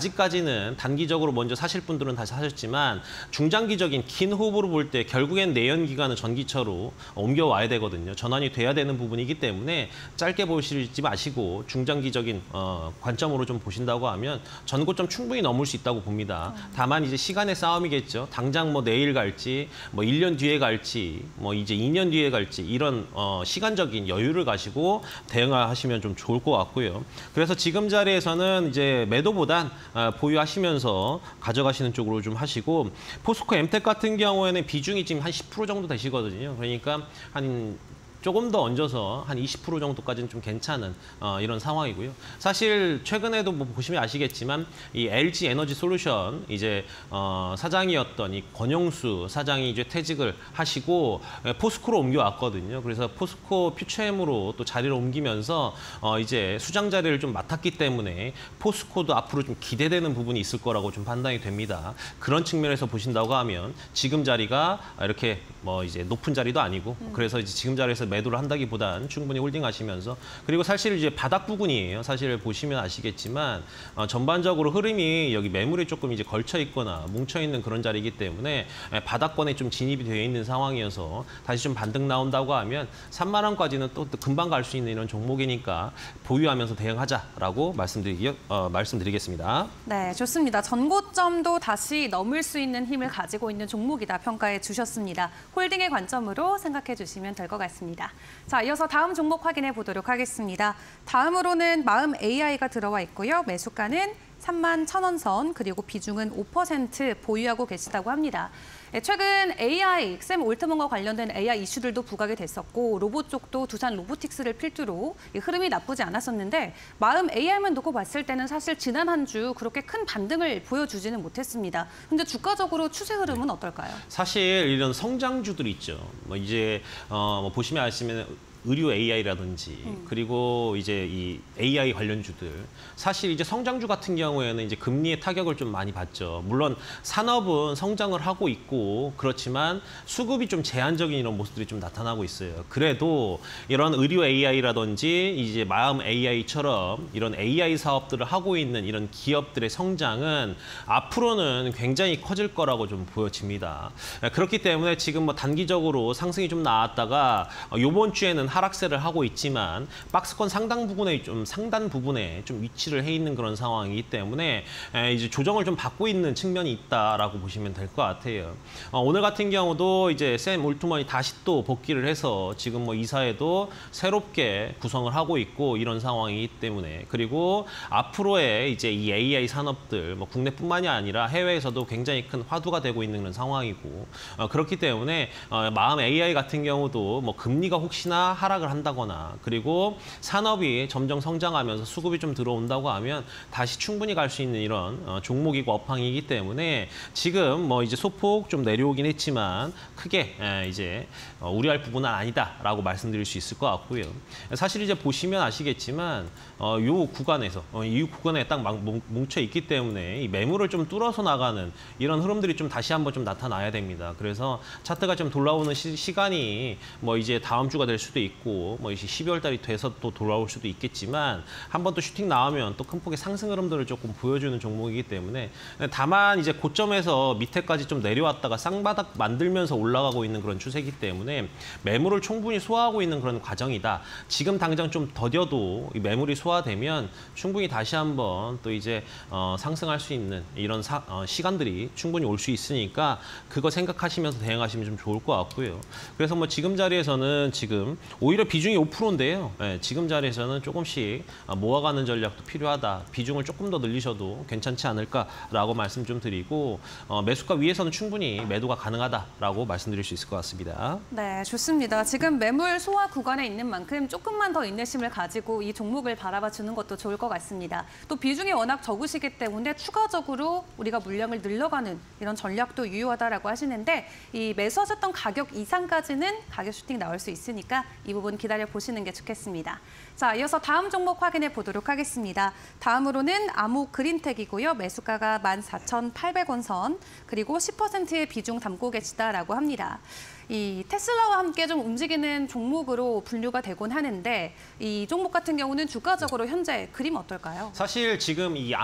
아직까지는 단기적으로 먼저 사실 분들은 다시 사셨지만 중장기적인 긴 호흡으로 볼 때 결국엔 내연기관은 전기차로 옮겨와야 되거든요. 전환이 돼야 되는 부분이기 때문에 짧게 보시지 마시고 중장기적인 어, 관점으로 좀 보신다고 하면 전고점 충분히 넘을 수 있다고 봅니다. 다만 이제 시간의 싸움이겠죠. 당장 뭐 내일 갈지 뭐 일 년 뒤에 갈지 뭐 이제 이 년 뒤에 갈지 이런 어, 시간적인 여유를 가지고 대응하시면 좀 좋을 것 같고요. 그래서 지금 자리에서는 이제 매도보단 어, 보유하시면서 가져가시는 쪽으로 좀 하시고 포스코 엠텍 같은 경우에는 비중이 지금 한 십 퍼센트 정도 되시거든요. 그러니까 한 조금 더 얹어서 한 이십 퍼센트 정도까지는 좀 괜찮은 어, 이런 상황이고요. 사실 최근에도 뭐 보시면 아시겠지만 이 엘지 에너지 솔루션 이제 어, 사장이었던 이 권영수 사장이 이제 퇴직을 하시고 포스코로 옮겨왔거든요. 그래서 포스코 퓨처엠으로 또 자리를 옮기면서 어, 이제 수장 자리를 좀 맡았기 때문에 포스코도 앞으로 좀 기대되는 부분이 있을 거라고 좀 판단이 됩니다. 그런 측면에서 보신다고 하면 지금 자리가 이렇게 뭐 이제 높은 자리도 아니고 음. 그래서 이제 지금 자리에서 매도를 한다기보단 충분히 홀딩하시면서 그리고 사실 이제 바닥 부분이에요. 사실 보시면 아시겠지만 어, 전반적으로 흐름이 여기 매물이 조금 이제 걸쳐 있거나 뭉쳐 있는 그런 자리이기 때문에 바닥권에 좀 진입이 되어 있는 상황이어서 다시 좀 반등 나온다고 하면 삼만 원까지는 또, 또 금방 갈 수 있는 이런 종목이니까 보유하면서 대응하자라고 말씀드리기 어, 말씀드리겠습니다. 네, 좋습니다. 전고점도 다시 넘을 수 있는 힘을 가지고 있는 종목이다 평가해 주셨습니다. 홀딩의 관점으로 생각해 주시면 될 것 같습니다. 자, 이어서 다음 종목 확인해 보도록 하겠습니다. 다음으로는 마음 에이아이가 들어와 있고요. 매수가는 삼만 천 원 선, 그리고 비중은 오 퍼센트 보유하고 계시다고 합니다. 최근 에이아이, 샘 올트먼과 관련된 에이아이 이슈들도 부각이 됐었고 로봇 쪽도 두산 로보틱스를 필두로 흐름이 나쁘지 않았었는데 마음 에이아이만 놓고 봤을 때는 사실 지난 한 주 그렇게 큰 반등을 보여주지는 못했습니다. 근데 주가적으로 추세 흐름은 어떨까요? 사실 이런 성장주들 있죠. 뭐 이제 어, 뭐 보시면 아시면 의료 에이아이라든지 음. 그리고 이제 이 에이아이 관련주들 사실 이제 성장주 같은 경우에는 이제 금리의 타격을 좀 많이 받죠. 물론 산업은 성장을 하고 있고 그렇지만 수급이 좀 제한적인 이런 모습들이 좀 나타나고 있어요. 그래도 이런 의료 에이아이라든지 이제 마음 에이아이처럼 이런 에이아이 사업들을 하고 있는 이런 기업들의 성장은 앞으로는 굉장히 커질 거라고 좀 보여집니다. 그렇기 때문에 지금 뭐 단기적으로 상승이 좀 나왔다가 이번 주에는 하락세를 하고 있지만 박스권 상당 부분에 좀 상단 부분에 좀 위치를 해 있는 그런 상황이기 때문에 이제 조정을 좀 받고 있는 측면이 있다라고 보시면 될 것 같아요. 어, 오늘 같은 경우도 이제 샘 올트먼이 다시 또 복귀를 해서 지금 뭐 이사회도 새롭게 구성을 하고 있고 이런 상황이기 때문에 그리고 앞으로의 이제 이 에이아이 산업들 뭐 국내뿐만이 아니라 해외에서도 굉장히 큰 화두가 되고 있는 그런 상황이고 어, 그렇기 때문에 어, 마음 에이아이 같은 경우도 뭐 금리가 혹시나 하락을 한다거나 그리고 산업이 점점 성장하면서 수급이 좀 들어온다고 하면 다시 충분히 갈 수 있는 이런 어, 종목이고 업황이기 때문에 지금 뭐 이제 소폭 좀 내려오긴 했지만 크게 에, 이제 어, 우려할 부분은 아니다라고 말씀드릴 수 있을 것 같고요. 사실 이제 보시면 아시겠지만 어, 요 구간에서 어, 이 구간에 딱 막 뭉쳐 있기 때문에 이 매물을 좀 뚫어서 나가는 이런 흐름들이 좀 다시 한번 좀 나타나야 됩니다. 그래서 차트가 좀 돌아오는 시, 시간이 뭐 이제 다음 주가 될 수도 있고 뭐 이제 십이월 달이 돼서 또 돌아올 수도 있겠지만 한 번 또 슈팅 나오면 또 큰 폭의 상승 흐름들을 조금 보여주는 종목이기 때문에 다만 이제 고점에서 밑에까지 좀 내려왔다가 쌍바닥 만들면서 올라가고 있는 그런 추세이기 때문에 매물을 충분히 소화하고 있는 그런 과정이다. 지금 당장 좀 더뎌도 이 매물이 소화되면 충분히 다시 한번 또 이제 어, 상승할 수 있는 이런 사, 어, 시간들이 충분히 올 수 있으니까 그거 생각하시면서 대응하시면 좀 좋을 것 같고요. 그래서 뭐 지금 자리에서는 지금 오히려 비중이 오 퍼센트인데요. 네, 지금 자리에서는 조금씩 모아가는 전략도 필요하다. 비중을 조금 더 늘리셔도 괜찮지 않을까라고 말씀 좀 드리고 어, 매수가 위에서는 충분히 매도가 가능하다라고 말씀드릴 수 있을 것 같습니다. 네, 좋습니다. 지금 매물 소화 구간에 있는 만큼 조금만 더 인내심을 가지고 이 종목을 바라봐 주는 것도 좋을 것 같습니다. 또 비중이 워낙 적으시기 때문에 추가적으로 우리가 물량을 늘려가는 이런 전략도 유효하다라고 하시는데 이 매수하셨던 가격 이상까지는 가격 슈팅 나올 수 있으니까 이 부분 기다려 보시는 게 좋겠습니다. 자, 이어서 다음 종목 확인해 보도록 하겠습니다. 다음으로는 아모그린텍이고요. 매수가가 만 사천팔백 원 선, 그리고 십 퍼센트의 비중 담고 계시다라고 합니다. 이 테슬라와 함께 좀 움직이는 종목으로 분류가 되곤 하는데 이 종목 같은 경우는 주가적으로 현재 그림 어떨까요? 사실 지금 이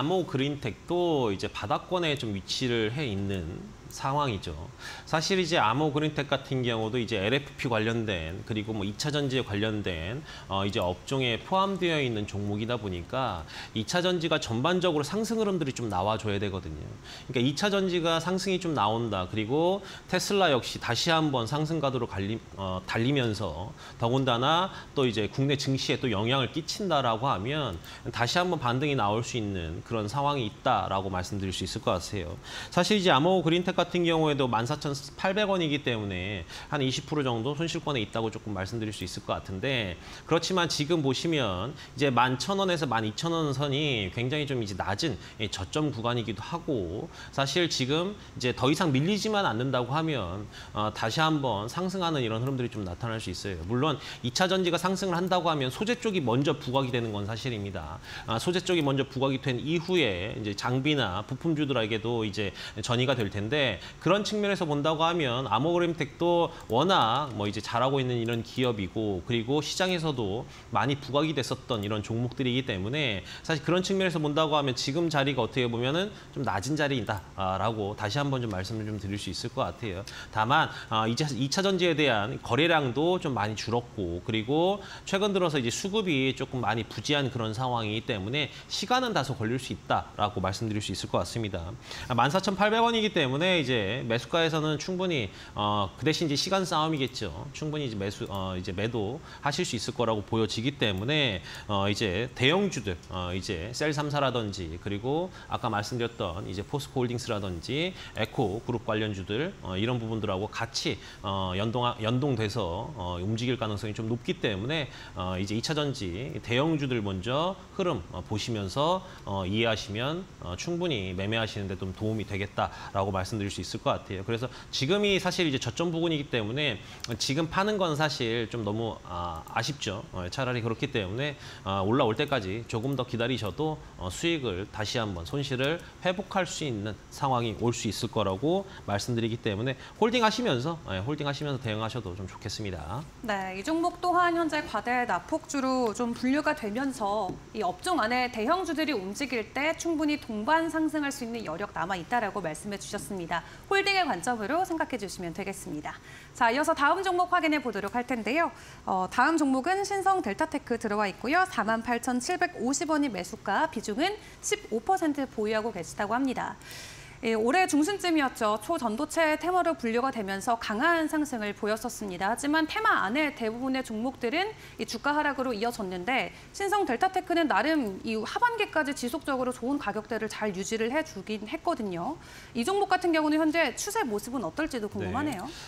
아모그린텍도 이제 바닥권에 좀 위치를 해 있는 상황이죠. 사실 이제 아모그린텍 같은 경우도 이제 엘에프피 관련된 그리고 뭐 이 차 전지에 관련된 어 이제 업종에 포함되어 있는 종목이다 보니까 이 차 전지가 전반적으로 상승 흐름들이 좀 나와줘야 되거든요. 그러니까 이 차 전지가 상승이 좀 나온다. 그리고 테슬라 역시 다시 한번 상승 가도로 갈리, 어, 달리면서 더군다나 또 이제 국내 증시에 또 영향을 끼친다라고 하면 다시 한번 반등이 나올 수 있는 그런 상황이 있다라고 말씀드릴 수 있을 것 같아요. 사실 이제 아모그린텍 같은 경우에도 만 사천팔백 원이기 때문에 한 이십 퍼센트 정도 손실권에 있다고 조금 말씀드릴 수 있을 것 같은데 그렇지만 지금 보시면 이제 만 천 원에서 만 이천 원 선이 굉장히 좀 이제 낮은 저점 구간이기도 하고 사실 지금 이제 더 이상 밀리지만 않는다고 하면 어, 다시 한번 상승하는 이런 흐름들이 좀 나타날 수 있어요. 물론 이 차 전지가 상승을 한다고 하면 소재 쪽이 먼저 부각이 되는 건 사실입니다. 아, 소재 쪽이 먼저 부각이 된 이후에 이제 장비나 부품주들에게도 이제 전이가 될 텐데 그런 측면에서 본다고 하면 아모그린텍도 워낙 뭐 이제 잘하고 있는 이런 기업이고 그리고 시장에서도 많이 부각이 됐었던 이런 종목들이기 때문에 사실 그런 측면에서 본다고 하면 지금 자리가 어떻게 보면은 좀 낮은 자리이다라고 다시 한번 좀 말씀을 좀 드릴 수 있을 것 같아요. 다만 이제 이 차 전지에 대한 거래량도 좀 많이 줄었고 그리고 최근 들어서 이제 수급이 조금 많이 부재한 그런 상황이기 때문에 시간은 다소 걸릴 수 있다라고 말씀드릴 수 있을 것 같습니다. 만 사천팔백 원이기 때문에 이제 매수가에서는 충분히 어, 그 대신 이제 시간 싸움이겠죠. 충분히 이제 매수 어, 이제 매도 하실 수 있을 거라고 보여지기 때문에 어, 이제 대형주들 어, 이제 셀 삼 사라든지 그리고 아까 말씀드렸던 이제 포스코홀딩스라든지 에코 그룹 관련주들 어, 이런 부분들하고 같이 어, 연동 연동돼서 어, 움직일 가능성이 좀 높기 때문에 어, 이제 이 차 전지 대형주들 먼저 흐름 어, 보시면서 어, 이해하시면 어, 충분히 매매하시는데 좀 도움이 되겠다라고 말씀드릴 수 있을 것 같아요. 그래서 지금이 사실 이제 저점 부근이기 때문에 지금 파는 건 사실 좀 너무 아, 아쉽죠. 어, 차라리 그렇기 때문에 어, 올라올 때까지 조금 더 기다리셔도 어, 수익을 다시 한번 손실을 회복할 수 있는 상황이 올 수 있을 거라고 말씀드리기 때문에 홀딩하시면서 예, 홀딩하시면서 대응하셔도 좀 좋겠습니다. 네, 이 종목 또한 현재 과대 낙폭주로 좀 분류가 되면서 이 업종 안에 대형주들이 움직일 때 충분히 동반 상승할 수 있는 여력 남아 있다라고 말씀해 주셨습니다. 홀딩의 관점으로 생각해 주시면 되겠습니다. 자, 이어서 다음 종목 확인해 보도록 할 텐데요. 어, 다음 종목은 신성 델타테크 들어와 있고요. 사만 팔천칠백오십 원이 매수가, 비중은 십오 퍼센트 보유하고 계시다고 합니다. 예, 올해 중순쯤이었죠. 초전도체 테마로 분류가 되면서 강한 상승을 보였었습니다. 하지만 테마 안에 대부분의 종목들은 이 주가 하락으로 이어졌는데 신성 델타테크는 나름 이 하반기까지 지속적으로 좋은 가격대를 잘 유지를 해주긴 했거든요. 이 종목 같은 경우는 현재 추세 모습은 어떨지도 궁금하네요. 네.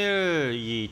사실 이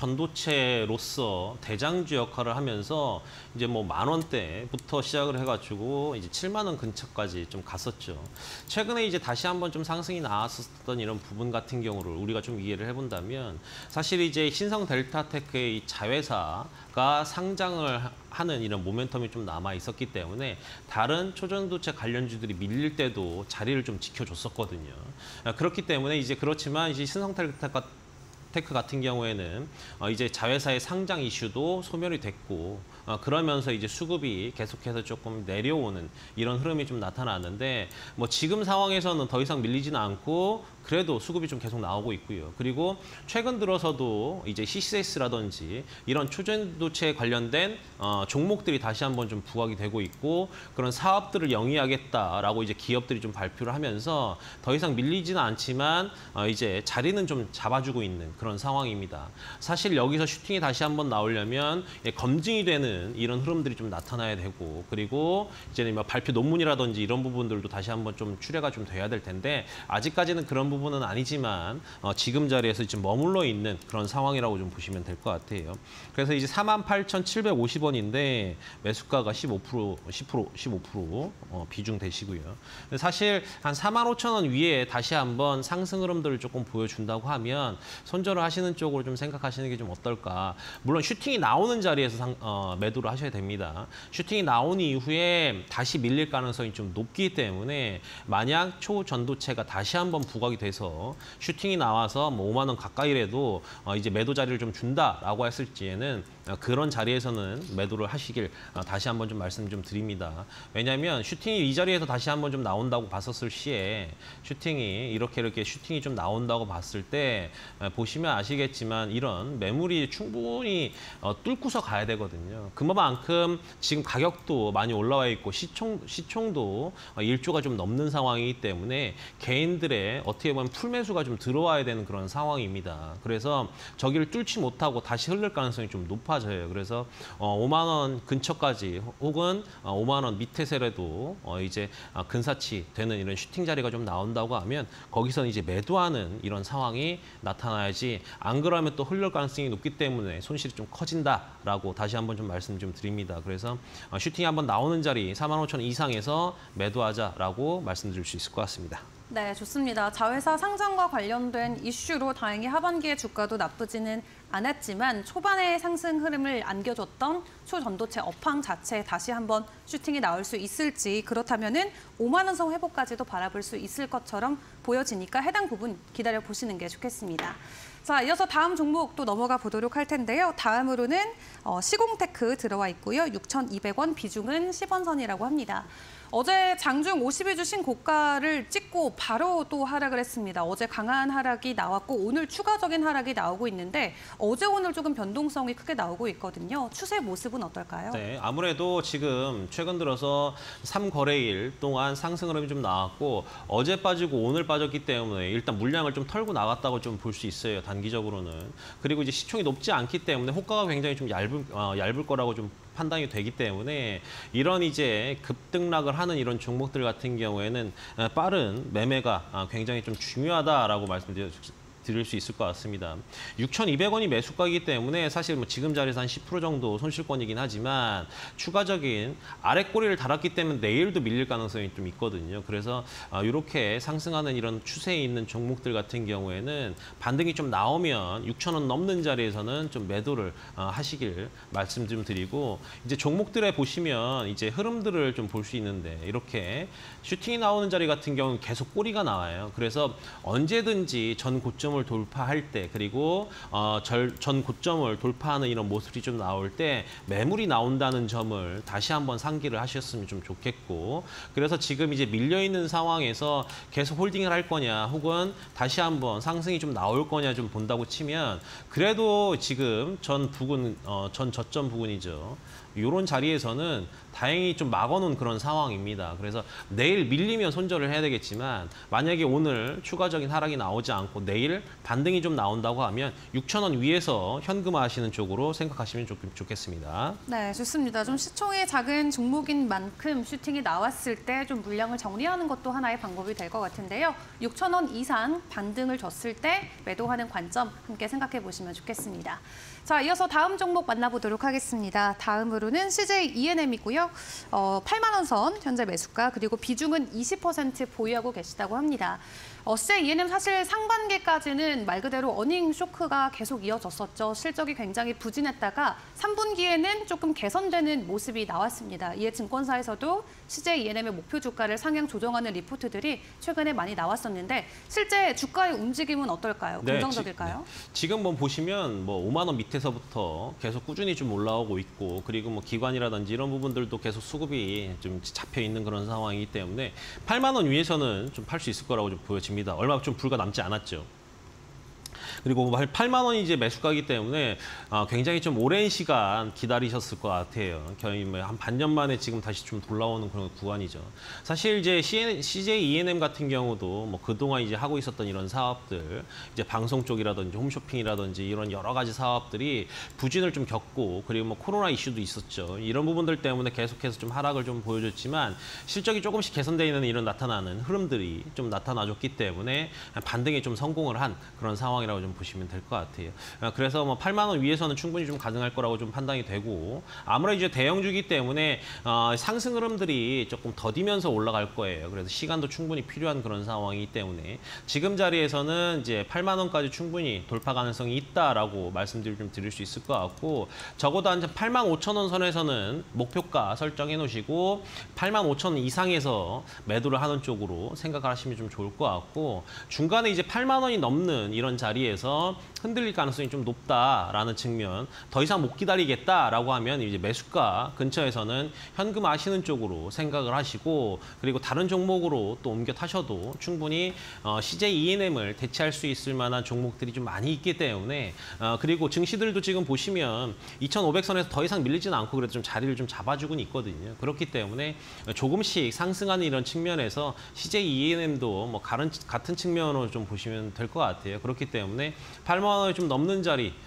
초전도체로서 대장주 역할을 하면서 이제 뭐 만 원대부터 시작을 해가지고 이제 칠만 원 근처까지 좀 갔었죠. 최근에 이제 다시 한번 좀 상승이 나왔었던 이런 부분 같은 경우를 우리가 좀 이해를 해본다면 사실 이제 신성 델타테크의 이 자회사가 상장을 하는 이런 모멘텀이 좀 남아 있었기 때문에 다른 초전도체 관련주들이 밀릴 때도 자리를 좀 지켜줬었거든요. 그렇기 때문에 이제 그렇지만 이제 신성 델타테크 테크 같은 경우에는 어 이제 자회사의 상장 이슈도 소멸이 됐고 어 그러면서 이제 수급이 계속해서 조금 내려오는 이런 흐름이 좀 나타났는데 뭐 지금 상황에서는 더 이상 밀리지는 않고 그래도 수급이 좀 계속 나오고 있고요. 그리고 최근 들어서도 이제 씨씨에스라든지 이런 초전도체에 관련된 어 종목들이 다시 한번 좀 부각이 되고 있고 그런 사업들을 영위하겠다라고 이제 기업들이 좀 발표를 하면서 더 이상 밀리지는 않지만 어 이제 자리는 좀 잡아주고 있는 그런 상황입니다. 사실 여기서 슈팅이 다시 한번 나오려면 검증이 되는 있는 이런 흐름들이 좀 나타나야 되고, 그리고 이제는 뭐 발표 논문이라든지 이런 부분들도 다시 한번 좀 출애가 좀 돼야 될 텐데 아직까지는 그런 부분은 아니지만 어, 지금 자리에서 지금 머물러 있는 그런 상황이라고 좀 보시면 될 것 같아요. 그래서 이제 사만 팔천칠백오십 원인데 매수가가 십오 퍼센트, 십 퍼센트, 십오 퍼센트 어, 비중 되시고요. 사실 한 사만 오천 원 위에 다시 한번 상승 흐름들을 조금 보여준다고 하면 손절을 하시는 쪽으로 좀 생각하시는 게 좀 어떨까. 물론 슈팅이 나오는 자리에서 상, 어, 매도를 하셔야 됩니다. 슈팅이 나온 이후에 다시 밀릴 가능성이 좀 높기 때문에 만약 초전도체가 다시 한번 부각이 돼서 슈팅이 나와서 뭐 오만 원 가까이라도 어, 이제 매도 자리를 좀 준다라고 했을 지에는 그런 자리에서는 매도를 하시길 다시 한번 좀 말씀 좀 드립니다. 왜냐하면 슈팅이 이 자리에서 다시 한번 좀 나온다고 봤었을 시에 슈팅이 이렇게 이렇게 슈팅이 좀 나온다고 봤을 때 보시면 아시겠지만 이런 매물이 충분히 뚫고서 가야 되거든요. 그만큼 지금 가격도 많이 올라와 있고 시총, 시총도 일조가 좀 넘는 상황이기 때문에 개인들의 어떻게 보면 풀매수가 좀 들어와야 되는 그런 상황입니다. 그래서 저기를 뚫지 못하고 다시 흐를 가능성이 좀 높아져요. 그래서 오만 원 근처까지 혹은 오만 원 밑에서라도 이제 근사치 되는 이런 슈팅 자리가 좀 나온다고 하면 거기서는 이제 매도하는 이런 상황이 나타나야지, 안 그러면 또 흘릴 가능성이 높기 때문에 손실이 좀 커진다라고 다시 한번 좀 말씀 좀 드립니다. 그래서 슈팅이 한번 나오는 자리 사만 오천 원 이상에서 매도하자라고 말씀드릴 수 있을 것 같습니다. 네, 좋습니다. 자회사 상장과 관련된 이슈로 다행히 하반기의 주가도 나쁘지는 않았지만 초반에 상승 흐름을 안겨줬던 초전도체 업황 자체에 다시 한번 슈팅이 나올 수 있을지, 그렇다면은 오만 원 선 회복까지도 바라볼 수 있을 것처럼 보여지니까 해당 부분 기다려보시는 게 좋겠습니다. 자, 이어서 다음 종목 또 넘어가 보도록 할 텐데요. 다음으로는 어, 시공테크 들어와 있고요. 육천이백 원, 비중은 십 원 선이라고 합니다. 어제 장중 오십 일 주 신고가를 찍고 바로 또 하락을 했습니다. 어제 강한 하락이 나왔고 오늘 추가적인 하락이 나오고 있는데 어제 오늘 조금 변동성이 크게 나오고 있거든요. 추세 모습은 어떨까요? 네, 아무래도 지금 최근 들어서 삼 거래일 동안 상승 흐름이 좀 나왔고 어제 빠지고 오늘 빠졌기 때문에 일단 물량을 좀 털고 나갔다고 좀 볼 수 있어요. 단기적으로는. 그리고 이제 시총이 높지 않기 때문에 호가가 굉장히 좀 얇을, 어, 얇을 거라고 좀 판단이 되기 때문에 이런 이제 급등락을 하는 이런 종목들 같은 경우에는 빠른 매매가 굉장히 좀 중요하다라고 말씀드렸습니다. 드릴 수 있을 것 같습니다. 육천이백 원이 매수가이기 때문에 사실 뭐 지금 자리에서 한 십 퍼센트 정도 손실권이긴 하지만 추가적인 아래 꼬리를 달았기 때문에 내일도 밀릴 가능성이 좀 있거든요. 그래서 이렇게 상승하는 이런 추세에 있는 종목들 같은 경우에는 반등이 좀 나오면 육천 원 넘는 자리에서는 좀 매도를 하시길 말씀 좀 드리고, 이제 종목들에 보시면 이제 흐름들을 좀 볼 수 있는데 이렇게 슈팅이 나오는 자리 같은 경우는 계속 꼬리가 나와요. 그래서 언제든지 전 고점 돌파할 때, 그리고 어, 절, 전 고점을 돌파하는 이런 모습이 좀 나올 때 매물이 나온다는 점을 다시 한번 상기를 하셨으면 좀 좋겠고, 그래서 지금 이제 밀려 있는 상황에서 계속 홀딩을 할 거냐 혹은 다시 한번 상승이 좀 나올 거냐 좀 본다고 치면 그래도 지금 전 부근, 어, 전 저점 부근이죠. 이런 자리에서는 다행히 좀 막아놓은 그런 상황입니다. 그래서 내일 밀리면 손절을 해야 되겠지만 만약에 오늘 추가적인 하락이 나오지 않고 내일 반등이 좀 나온다고 하면 육천 원 위에서 현금화하시는 쪽으로 생각하시면 좋, 좋겠습니다. 네, 좋습니다. 좀 시총이 작은 종목인 만큼 슈팅이 나왔을 때 좀 물량을 정리하는 것도 하나의 방법이 될 것 같은데요. 육천 원 이상 반등을 줬을 때 매도하는 관점 함께 생각해 보시면 좋겠습니다. 자, 이어서 다음 종목 만나보도록 하겠습니다. 다음으로는 씨제이 이엔엠이고요. 어, 팔만 원 선 현재 매수가, 그리고 비중은 이십 퍼센트 보유하고 계시다고 합니다. 어, 씨제이 이엔엠 사실 상반기까지는 말 그대로 어닝 쇼크가 계속 이어졌었죠. 실적이 굉장히 부진했다가 삼 분기에는 조금 개선되는 모습이 나왔습니다. 이에 증권사에서도 씨제이 이엔엠의 목표 주가를 상향 조정하는 리포트들이 최근에 많이 나왔었는데 실제 주가의 움직임은 어떨까요? 긍정적일까요? 네, 지, 네. 지금 뭐 보시면 뭐 오만 원 밑에서부터 계속 꾸준히 좀 올라오고 있고, 그리고 뭐 기관이라든지 이런 부분들도 계속 수급이 좀 잡혀 있는 그런 상황이기 때문에 팔만 원 위에서는 좀 팔 수 있을 거라고 좀 보여집니다. 얼마 좀 불과 남지 않았죠. 그리고 팔만 원이 이제 매수가이기 때문에 어, 굉장히 좀 오랜 시간 기다리셨을 것 같아요. 거의 뭐 한 반년 만에 지금 다시 좀 돌아오는 그런 구간이죠. 사실 이제 씨제이 이엔엠 같은 경우도 뭐 그동안 이제 하고 있었던 이런 사업들, 이제 방송 쪽이라든지 홈쇼핑이라든지 이런 여러 가지 사업들이 부진을 좀 겪고, 그리고 뭐 코로나 이슈도 있었죠. 이런 부분들 때문에 계속해서 좀 하락을 좀 보여줬지만 실적이 조금씩 개선되는 이런 나타나는 흐름들이 좀 나타나줬기 때문에 반등에 좀 성공을 한 그런 상황이라고 좀 보시면 될 것 같아요. 그래서 뭐 팔만 원 위에서는 충분히 좀 가능할 거라고 좀 판단이 되고, 아무래도 이제 대형주기 때문에 어, 상승 흐름들이 조금 더디면서 올라갈 거예요. 그래서 시간도 충분히 필요한 그런 상황이기 때문에 지금 자리에서는 이제 팔만 원까지 충분히 돌파 가능성이 있다라고 말씀드릴 좀 드릴 수 있을 것 같고, 적어도 한 팔만 오천 원 선에서는 목표가 설정해 놓으시고 팔만 오천 원 이상에서 매도를 하는 쪽으로 생각을 하시면 좀 좋을 것 같고, 중간에 이제 팔만 원이 넘는 이런 자리에서 흔들릴 가능성이 좀 높다라는 측면, 더 이상 못 기다리겠다라고 하면 이제 매수가 근처에서는 현금 하시는 쪽으로 생각을 하시고, 그리고 다른 종목으로 또 옮겨 타셔도 충분히 어, 씨제이 이엔엠을 대체할 수 있을 만한 종목들이 좀 많이 있기 때문에, 어, 그리고 증시들도 지금 보시면 이천오백 선에서 더 이상 밀리지는 않고 그래도 좀 자리를 좀 잡아주고는 있거든요. 그렇기 때문에 조금씩 상승하는 이런 측면에서 씨제이 이엔엠도 뭐 가른, 같은 측면으로 좀 보시면 될 것 같아요. 그렇기 때문에 팔만 원을 좀 넘는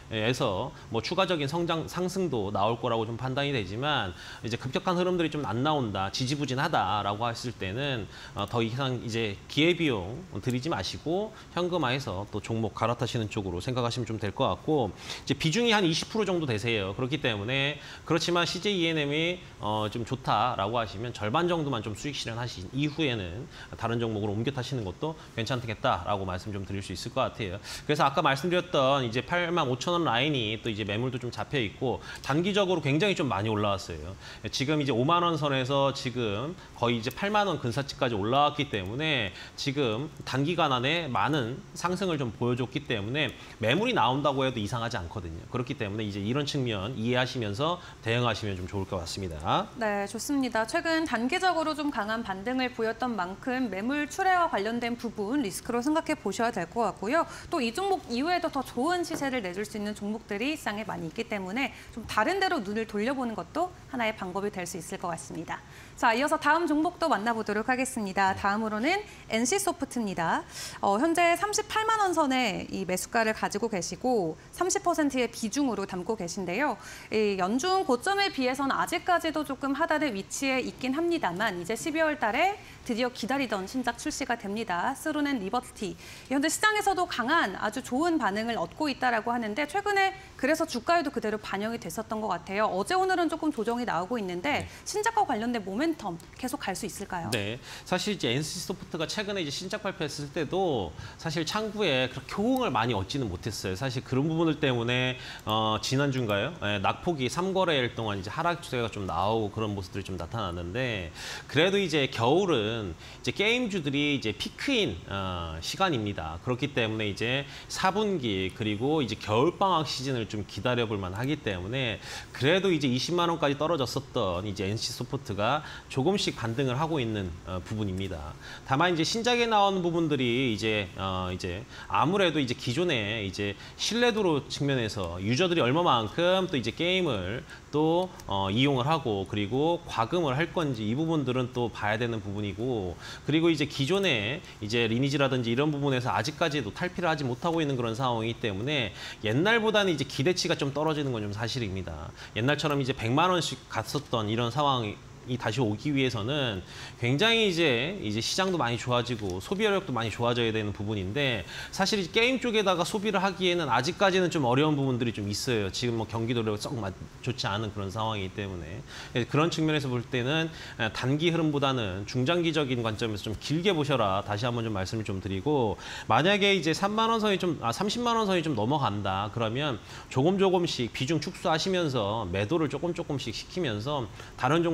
자리에서 뭐 추가적인 성장 상승도 나올 거라고 좀 판단이 되지만, 이제 급격한 흐름들이 좀 안 나온다, 지지부진하다라고 했을 때는 어, 더 이상 이제 기회비용 들이지 마시고 현금화해서 또 종목 갈아타시는 쪽으로 생각하시면 좀 될 것 같고, 이제 비중이 한 이십 퍼센트 정도 되세요. 그렇기 때문에 그렇지만 씨제이 이엔엠이 어, 좀 좋다라고 하시면 절반 정도만 좀 수익 실현하신 이후에는 다른 종목으로 옮겨 타시는 것도 괜찮겠다라고 말씀 좀 드릴 수 있을 것 같아요. 그래서 아까 말씀드렸던 이제 팔만 오천 원 라인이 또 이제 매물도 좀 잡혀 있고 단기적으로 굉장히 좀 많이 올라왔어요. 지금 이제 오만 원 선에서 지금 거의 이제 팔만 원 근사치까지 올라왔기 때문에 지금 단기간 안에 많은 상승을 좀 보여줬기 때문에 매물이 나온다고 해도 이상하지 않거든요. 그렇기 때문에 이제 이런 측면 이해하시면서 대응하시면 좀 좋을 것 같습니다. 네, 좋습니다. 최근 단기적으로 좀 강한 반등을 보였던 만큼 매물 출회와 관련된 부분 리스크로 생각해 보셔야 될 것 같고요. 또 이 종목 이후에도 더 좋은 시세를 내줄 수 있는 종목들이 시장에 많이 있기 때문에 좀 다른 데로 눈을 돌려보는 것도 하나의 방법이 될 수 있을 것 같습니다. 자, 이어서 다음 종목도 만나보도록 하겠습니다. 다음으로는 엔씨소프트입니다. 어, 현재 삼십팔만 원 선에 이 매수가를 가지고 계시고 삼십 퍼센트의 비중으로 담고 계신데요. 이 연중 고점에 비해서는 아직까지도 조금 하단의 위치에 있긴 합니다만 이제 십이월 달에 드디어 기다리던 신작 출시가 됩니다. 스루넨 리버티. 현재 시장에서도 강한 아주 좋은 반응을 얻고 있다라고 하는데 최근에 그래서 주가에도 그대로 반영이 됐었던 것 같아요. 어제 오늘은 조금 조정이 나오고 있는데 네. 신작과 관련된 모멘텀 계속 갈 수 있을까요? 네, 사실 이제 엔씨소프트가 최근에 이제 신작 발표했을 때도 사실 창구에 그렇게 호응을 많이 얻지는 못했어요. 사실 그런 부분들 때문에 어, 지난주인가요? 네, 낙폭이 삼 거래일 동안 이제 하락 추세가 좀 나오고 그런 모습들이 좀 나타났는데, 그래도 이제 겨울은 이제 게임주들이 이제 피크인 어, 시간입니다. 그렇기 때문에 이제 사 분기 그리고 이제 겨울방학 시즌을 좀 기다려볼 만하기 때문에 그래도 이제 이십만 원까지 떨어졌었던 이제 엔씨소프트가 조금씩 반등을 하고 있는 어, 부분입니다. 다만 이제 신작에 나오는 부분들이 이제 어, 이제 아무래도 이제 기존에 이제 신뢰도로 측면에서 유저들이 얼마만큼 또 이제 게임을 또 어, 이용을 하고 그리고 과금을 할 건지 이 부분들은 또 봐야 되는 부분이고, 그리고 이제 기존에 이제 리니지라든지 이런 부분에서 아직까지도 탈피를 하지 못하고 있는 그런 상황이기 때문에 옛날보다는 이제 기대치가 좀 떨어지는 건 좀 사실입니다. 옛날처럼 이제 백만 원씩 갔었던 이런 상황이 이 다시 오기 위해서는 굉장히 이제 이제 시장도 많이 좋아지고 소비력도 많이 좋아져야 되는 부분인데, 사실 게임 쪽에다가 소비를 하기에는 아직까지는 좀 어려운 부분들이 좀 있어요. 지금 뭐 경기도가 썩 좋지 않은 그런 상황이기 때문에 그런 측면에서 볼 때는 단기 흐름보다는 중장기적인 관점에서 좀 길게 보셔라, 다시 한번 좀 말씀을 좀 드리고, 만약에 이제 삼만 원 선이 좀 아, 삼십만 원 선이 좀 넘어간다 그러면 조금 조금씩 비중 축소하시면서 매도를 조금 조금씩 시키면서 다른 종목으로 좀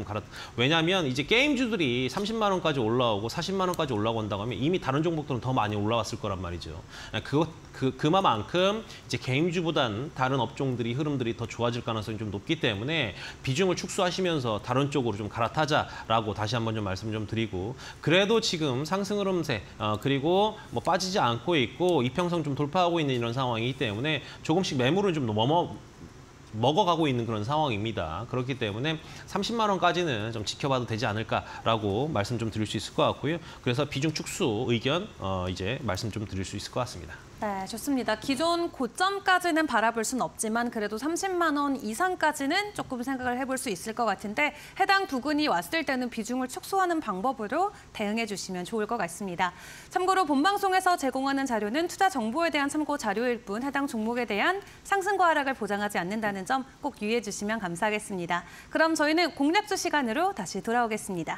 갈아. 왜냐하면 이제 게임주들이 삼십만 원까지 올라오고 사십만 원까지 올라온다고 하면 이미 다른 종목들은 더 많이 올라왔을 거란 말이죠. 그것 그 그만큼 이제 게임주보단 다른 업종들이 흐름들이 더 좋아질 가능성이 좀 높기 때문에 비중을 축소하시면서 다른 쪽으로 좀 갈아타자라고 다시 한번 좀 말씀 좀 드리고, 그래도 지금 상승 흐름세 어, 그리고 뭐 빠지지 않고 있고 이평선 좀 돌파하고 있는 이런 상황이기 때문에 조금씩 매물을 좀 넘어 먹어가고 있는 그런 상황입니다. 그렇기 때문에 삼십만 원까지는 좀 지켜봐도 되지 않을까라고 말씀 좀 드릴 수 있을 것 같고요. 그래서 비중 축소 의견 어, 이제 말씀 좀 드릴 수 있을 것 같습니다. 네, 좋습니다. 기존 고점까지는 바라볼 수는 없지만 그래도 삼십만 원 이상까지는 조금 생각을 해볼 수 있을 것 같은데, 해당 부근이 왔을 때는 비중을 축소하는 방법으로 대응해 주시면 좋을 것 같습니다. 참고로 본방송에서 제공하는 자료는 투자 정보에 대한 참고 자료일 뿐 해당 종목에 대한 상승과 하락을 보장하지 않는다는 점 꼭 유의해 주시면 감사하겠습니다. 그럼 저희는 공략주 시간으로 다시 돌아오겠습니다.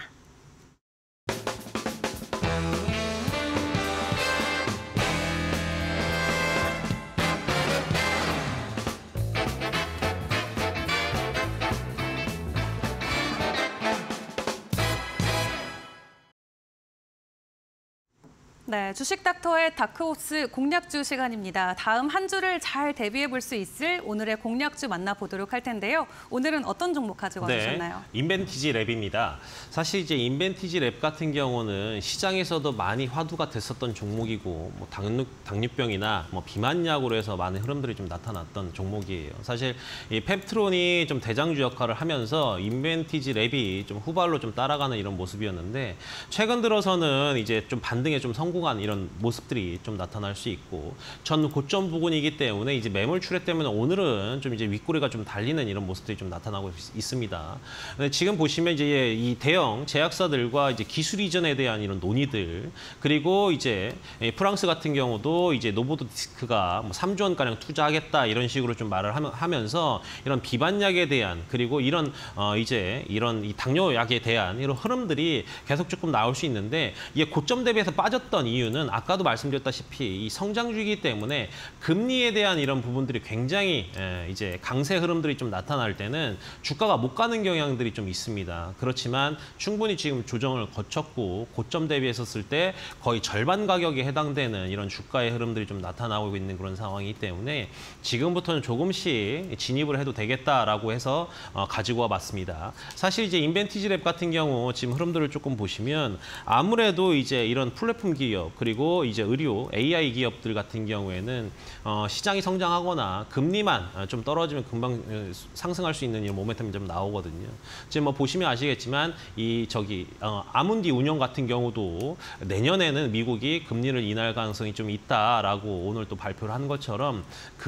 네, 주식닥터의 다크호스 공략주 시간입니다. 다음 한 주를 잘 대비해 볼 수 있을 오늘의 공략주 만나보도록 할 텐데요. 오늘은 어떤 종목 가지고 네, 와주셨나요? 인벤티지 랩입니다. 사실 이제 인벤티지 랩 같은 경우는 시장에서도 많이 화두가 됐었던 종목이고, 뭐 당뇨, 당뇨병이나 뭐 비만약으로 해서 많은 흐름들이 좀 나타났던 종목이에요. 사실 이 펩트론이 좀 대장주 역할을 하면서 인벤티지 랩이 좀 후발로 좀 따라가는 이런 모습이었는데, 최근 들어서는 이제 좀 반등에 좀 성공한 이런 모습들이 좀 나타날 수 있고, 전 고점 부근이기 때문에 이제 매물 출회 때문에 오늘은 좀 이제 윗꼬리가 좀 달리는 이런 모습들이 좀 나타나고 있, 있습니다. 근데 지금 보시면 이제 이 대형 제약사들과 이제 기술 이전에 대한 이런 논의들, 그리고 이제 프랑스 같은 경우도 이제 노보디스크가 뭐 삼조 원가량 투자하겠다 이런 식으로 좀 말을 하면서 이런 비만약에 대한, 그리고 이런 어 이제 이런 이 당뇨약에 대한 이런 흐름들이 계속 조금 나올 수 있는데, 이게 고점 대비해서 빠졌던 이유는 아까도 말씀드렸다시피 이 성장주이기 때문에 금리에 대한 이런 부분들이 굉장히 이제 강세 흐름들이 좀 나타날 때는 주가가 못 가는 경향들이 좀 있습니다. 그렇지만 충분히 지금 조정을 거쳤고 고점 대비했었을 때 거의 절반 가격에 해당되는 이런 주가의 흐름들이 좀 나타나고 있는 그런 상황이기 때문에 지금부터는 조금씩 진입을 해도 되겠다라고 해서 가지고 와봤습니다. 사실 이제 인벤티지 랩 같은 경우 지금 흐름들을 조금 보시면 아무래도 이제 이런 플랫폼 기업, 그리고 이제 의료, 에이아이 기업들 같은 경우에는 어, 시장이 성장하거나 금리만 좀 떨어지면 금방 상승할 수 있는 이런 모멘텀이 좀 나오거든요. 지금 뭐 보시면 아시겠지만 이 저기 어, 아문디 운영 같은 경우도 내년에는 미국이 금리를 인하할 가능성이 좀 있다라고 오늘 또 발표를 한 것처럼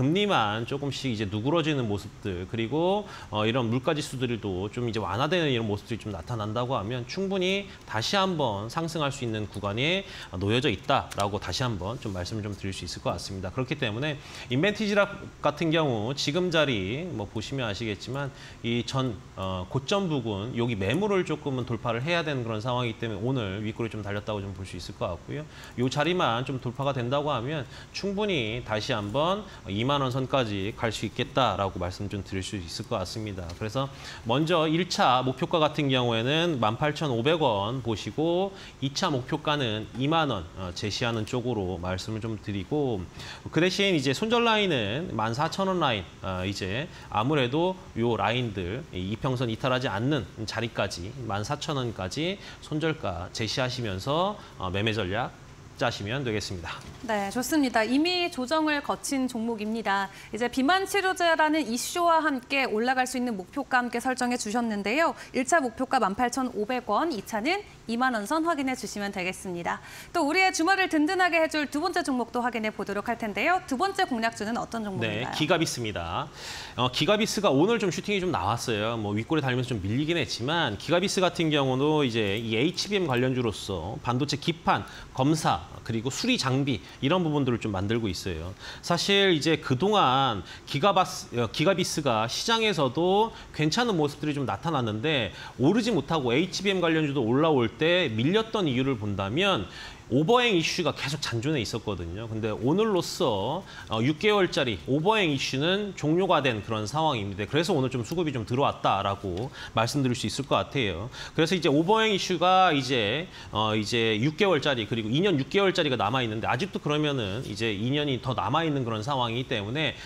금리만 조금씩 이제 누그러지는 모습들, 그리고 어, 이런 물가 지수들도 좀 이제 완화되는 이런 모습들이 좀 나타난다고 하면 충분히 다시 한번 상승할 수 있는 구간에 놓여져 있다라고 다시 한번 좀 말씀을 좀 드릴 수 있을 것 같습니다. 그렇기 때문에 인벤티지랍 같은 경우 지금 자리 뭐 보시면 아시겠지만 이 전 어, 고점 부근 여기 매물을 조금은 돌파를 해야 되는 그런 상황이기 때문에 오늘 윗꼬리 좀 달렸다고 좀 볼 수 있을 것 같고요. 이 자리만 좀 돌파가 된다고 하면 충분히 다시 한번 이만 원 선까지 갈 수 있겠다라고 말씀 좀 드릴 수 있을 것 같습니다. 그래서 먼저 일 차 목표가 같은 경우에는 만 팔천오백 원 보시고 이 차 목표가는 이만 원 제시하는 쪽으로 말씀을 좀 드리고, 그 대신 이제 손절 라인은 만 사천 원 라인, 이제 아무래도 요 라인들 이평선 이탈하지 않는 자리까지 만 사천 원까지 손절가 제시하시면서 매매 전략 짜시면 되겠습니다. 네, 좋습니다. 이미 조정을 거친 종목입니다. 이제 비만 치료제라는 이슈와 함께 올라갈 수 있는 목표가 함께 설정해 주셨는데요. 일 차 목표가 만 팔천오백 원, 이 차는 이만 원 선 확인해 주시면 되겠습니다. 또 우리의 주말을 든든하게 해줄 두 번째 종목도 확인해 보도록 할 텐데요. 두 번째 공략주는 어떤 종목인가요? 네, 기가비스입니다. 어, 기가비스가 오늘 좀 슈팅이 좀 나왔어요. 뭐 윗골에 달리면서 좀 밀리긴 했지만 기가비스 같은 경우도 이제 이 에이치비엠 관련주로서 반도체 기판, 검사, 그리고 수리 장비 이런 부분들을 좀 만들고 있어요. 사실 이제 그동안 기가바스, 기가비스가 시장에서도 괜찮은 모습들이 좀 나타났는데 오르지 못하고 에이치비엠 관련주도 올라올 때 밀렸던 이유를 본다면 오버행 이슈가 계속 잔존해 있었거든요. 근데 오늘로써 육 개월짜리 오버행 이슈는 종료가 된 그런 상황입니다. 그래서 오늘 좀 수급이 좀 들어왔다라고 말씀드릴 수 있을 것 같아요. 그래서 이제 오버행 이슈가 이제 어 이제 육 개월짜리 그리고 이 년 육 개월짜리가 남아 있는데 아직도 그러면은 이제 이 년이 더 남아 있는 그런 상황이기 때문에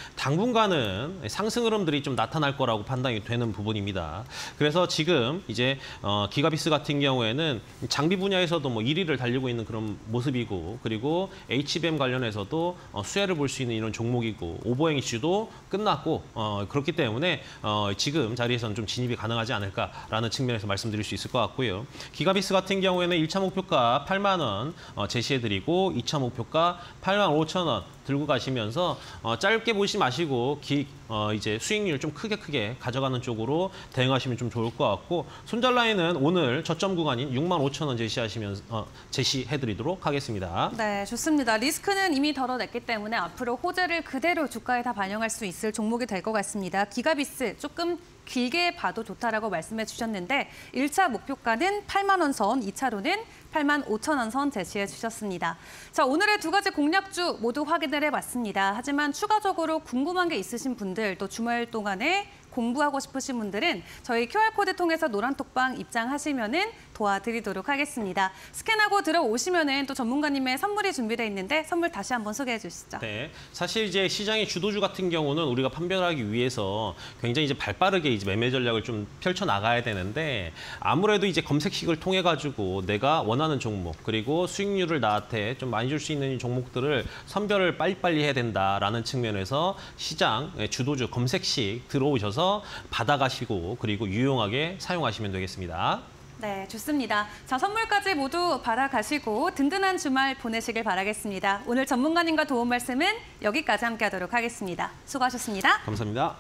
당분간은 상승 흐름들이 좀 나타날 거라고 판단이 되는 부분입니다. 그래서 지금 이제 어 기가비스 같은 경우에는 장비 분야에서도 뭐 일 위를 달리고 있는 그런 모습이고 그리고 에이치비엠 관련해서도 어, 수혜를 볼 수 있는 이런 종목이고 오버행 이슈도 끝났고 어, 그렇기 때문에 어, 지금 자리에서는 좀 진입이 가능하지 않을까라는 측면에서 말씀드릴 수 있을 것 같고요. 기가비스 같은 경우에는 일 차 목표가 팔만 원 어, 제시해드리고 이 차 목표가 팔만 오천 원 들고 가시면서 어, 짧게 보지 마시고 기, 어, 이제 수익률 좀 크게 크게 가져가는 쪽으로 대응하시면 좀 좋을 것 같고 손절 라인은 오늘 저점 구간인 육만 오천 원 제시하시면 어, 제시해드리도록 하겠습니다. 네, 좋습니다. 리스크는 이미 덜어냈기 때문에 앞으로 호재를 그대로 주가에 다 반영할 수 있을 종목이 될 것 같습니다. 기가비스 조금 길게 봐도 좋다라고 말씀해 주셨는데 일 차 목표가는 팔만 원 선, 이 차로는 팔만 오천 원 선 제시해 주셨습니다. 자, 오늘의 두 가지 공략주 모두 확인을 해봤습니다. 하지만 추가적으로 궁금한 게 있으신 분들 또 주말 동안에 공부하고 싶으신 분들은 저희 큐알코드 통해서 노란톡방 입장하시면은 도와드리도록 하겠습니다. 스캔하고 들어오시면은 또 전문가님의 선물이 준비되어 있는데 선물 다시 한번 소개해 주시죠. 네, 사실 이제 시장의 주도주 같은 경우는 우리가 판별하기 위해서 굉장히 이제 발빠르게 이제 매매 전략을 좀 펼쳐 나가야 되는데 아무래도 이제 검색식을 통해 가지고 내가 원하는 종목 그리고 수익률을 나한테 좀 많이 줄 수 있는 종목들을 선별을 빨리빨리 해야 된다라는 측면에서 시장 주도주 검색식 들어오셔서 받아가시고 그리고 유용하게 사용하시면 되겠습니다. 네, 좋습니다. 자, 선물까지 모두 받아가시고 든든한 주말 보내시길 바라겠습니다. 오늘 전문가님과 도움 말씀은 여기까지 함께하도록 하겠습니다. 수고하셨습니다. 감사합니다.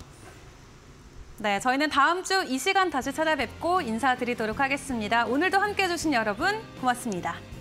네, 저희는 다음 주 이 시간 다시 찾아뵙고 인사드리도록 하겠습니다. 오늘도 함께해 주신 여러분 고맙습니다.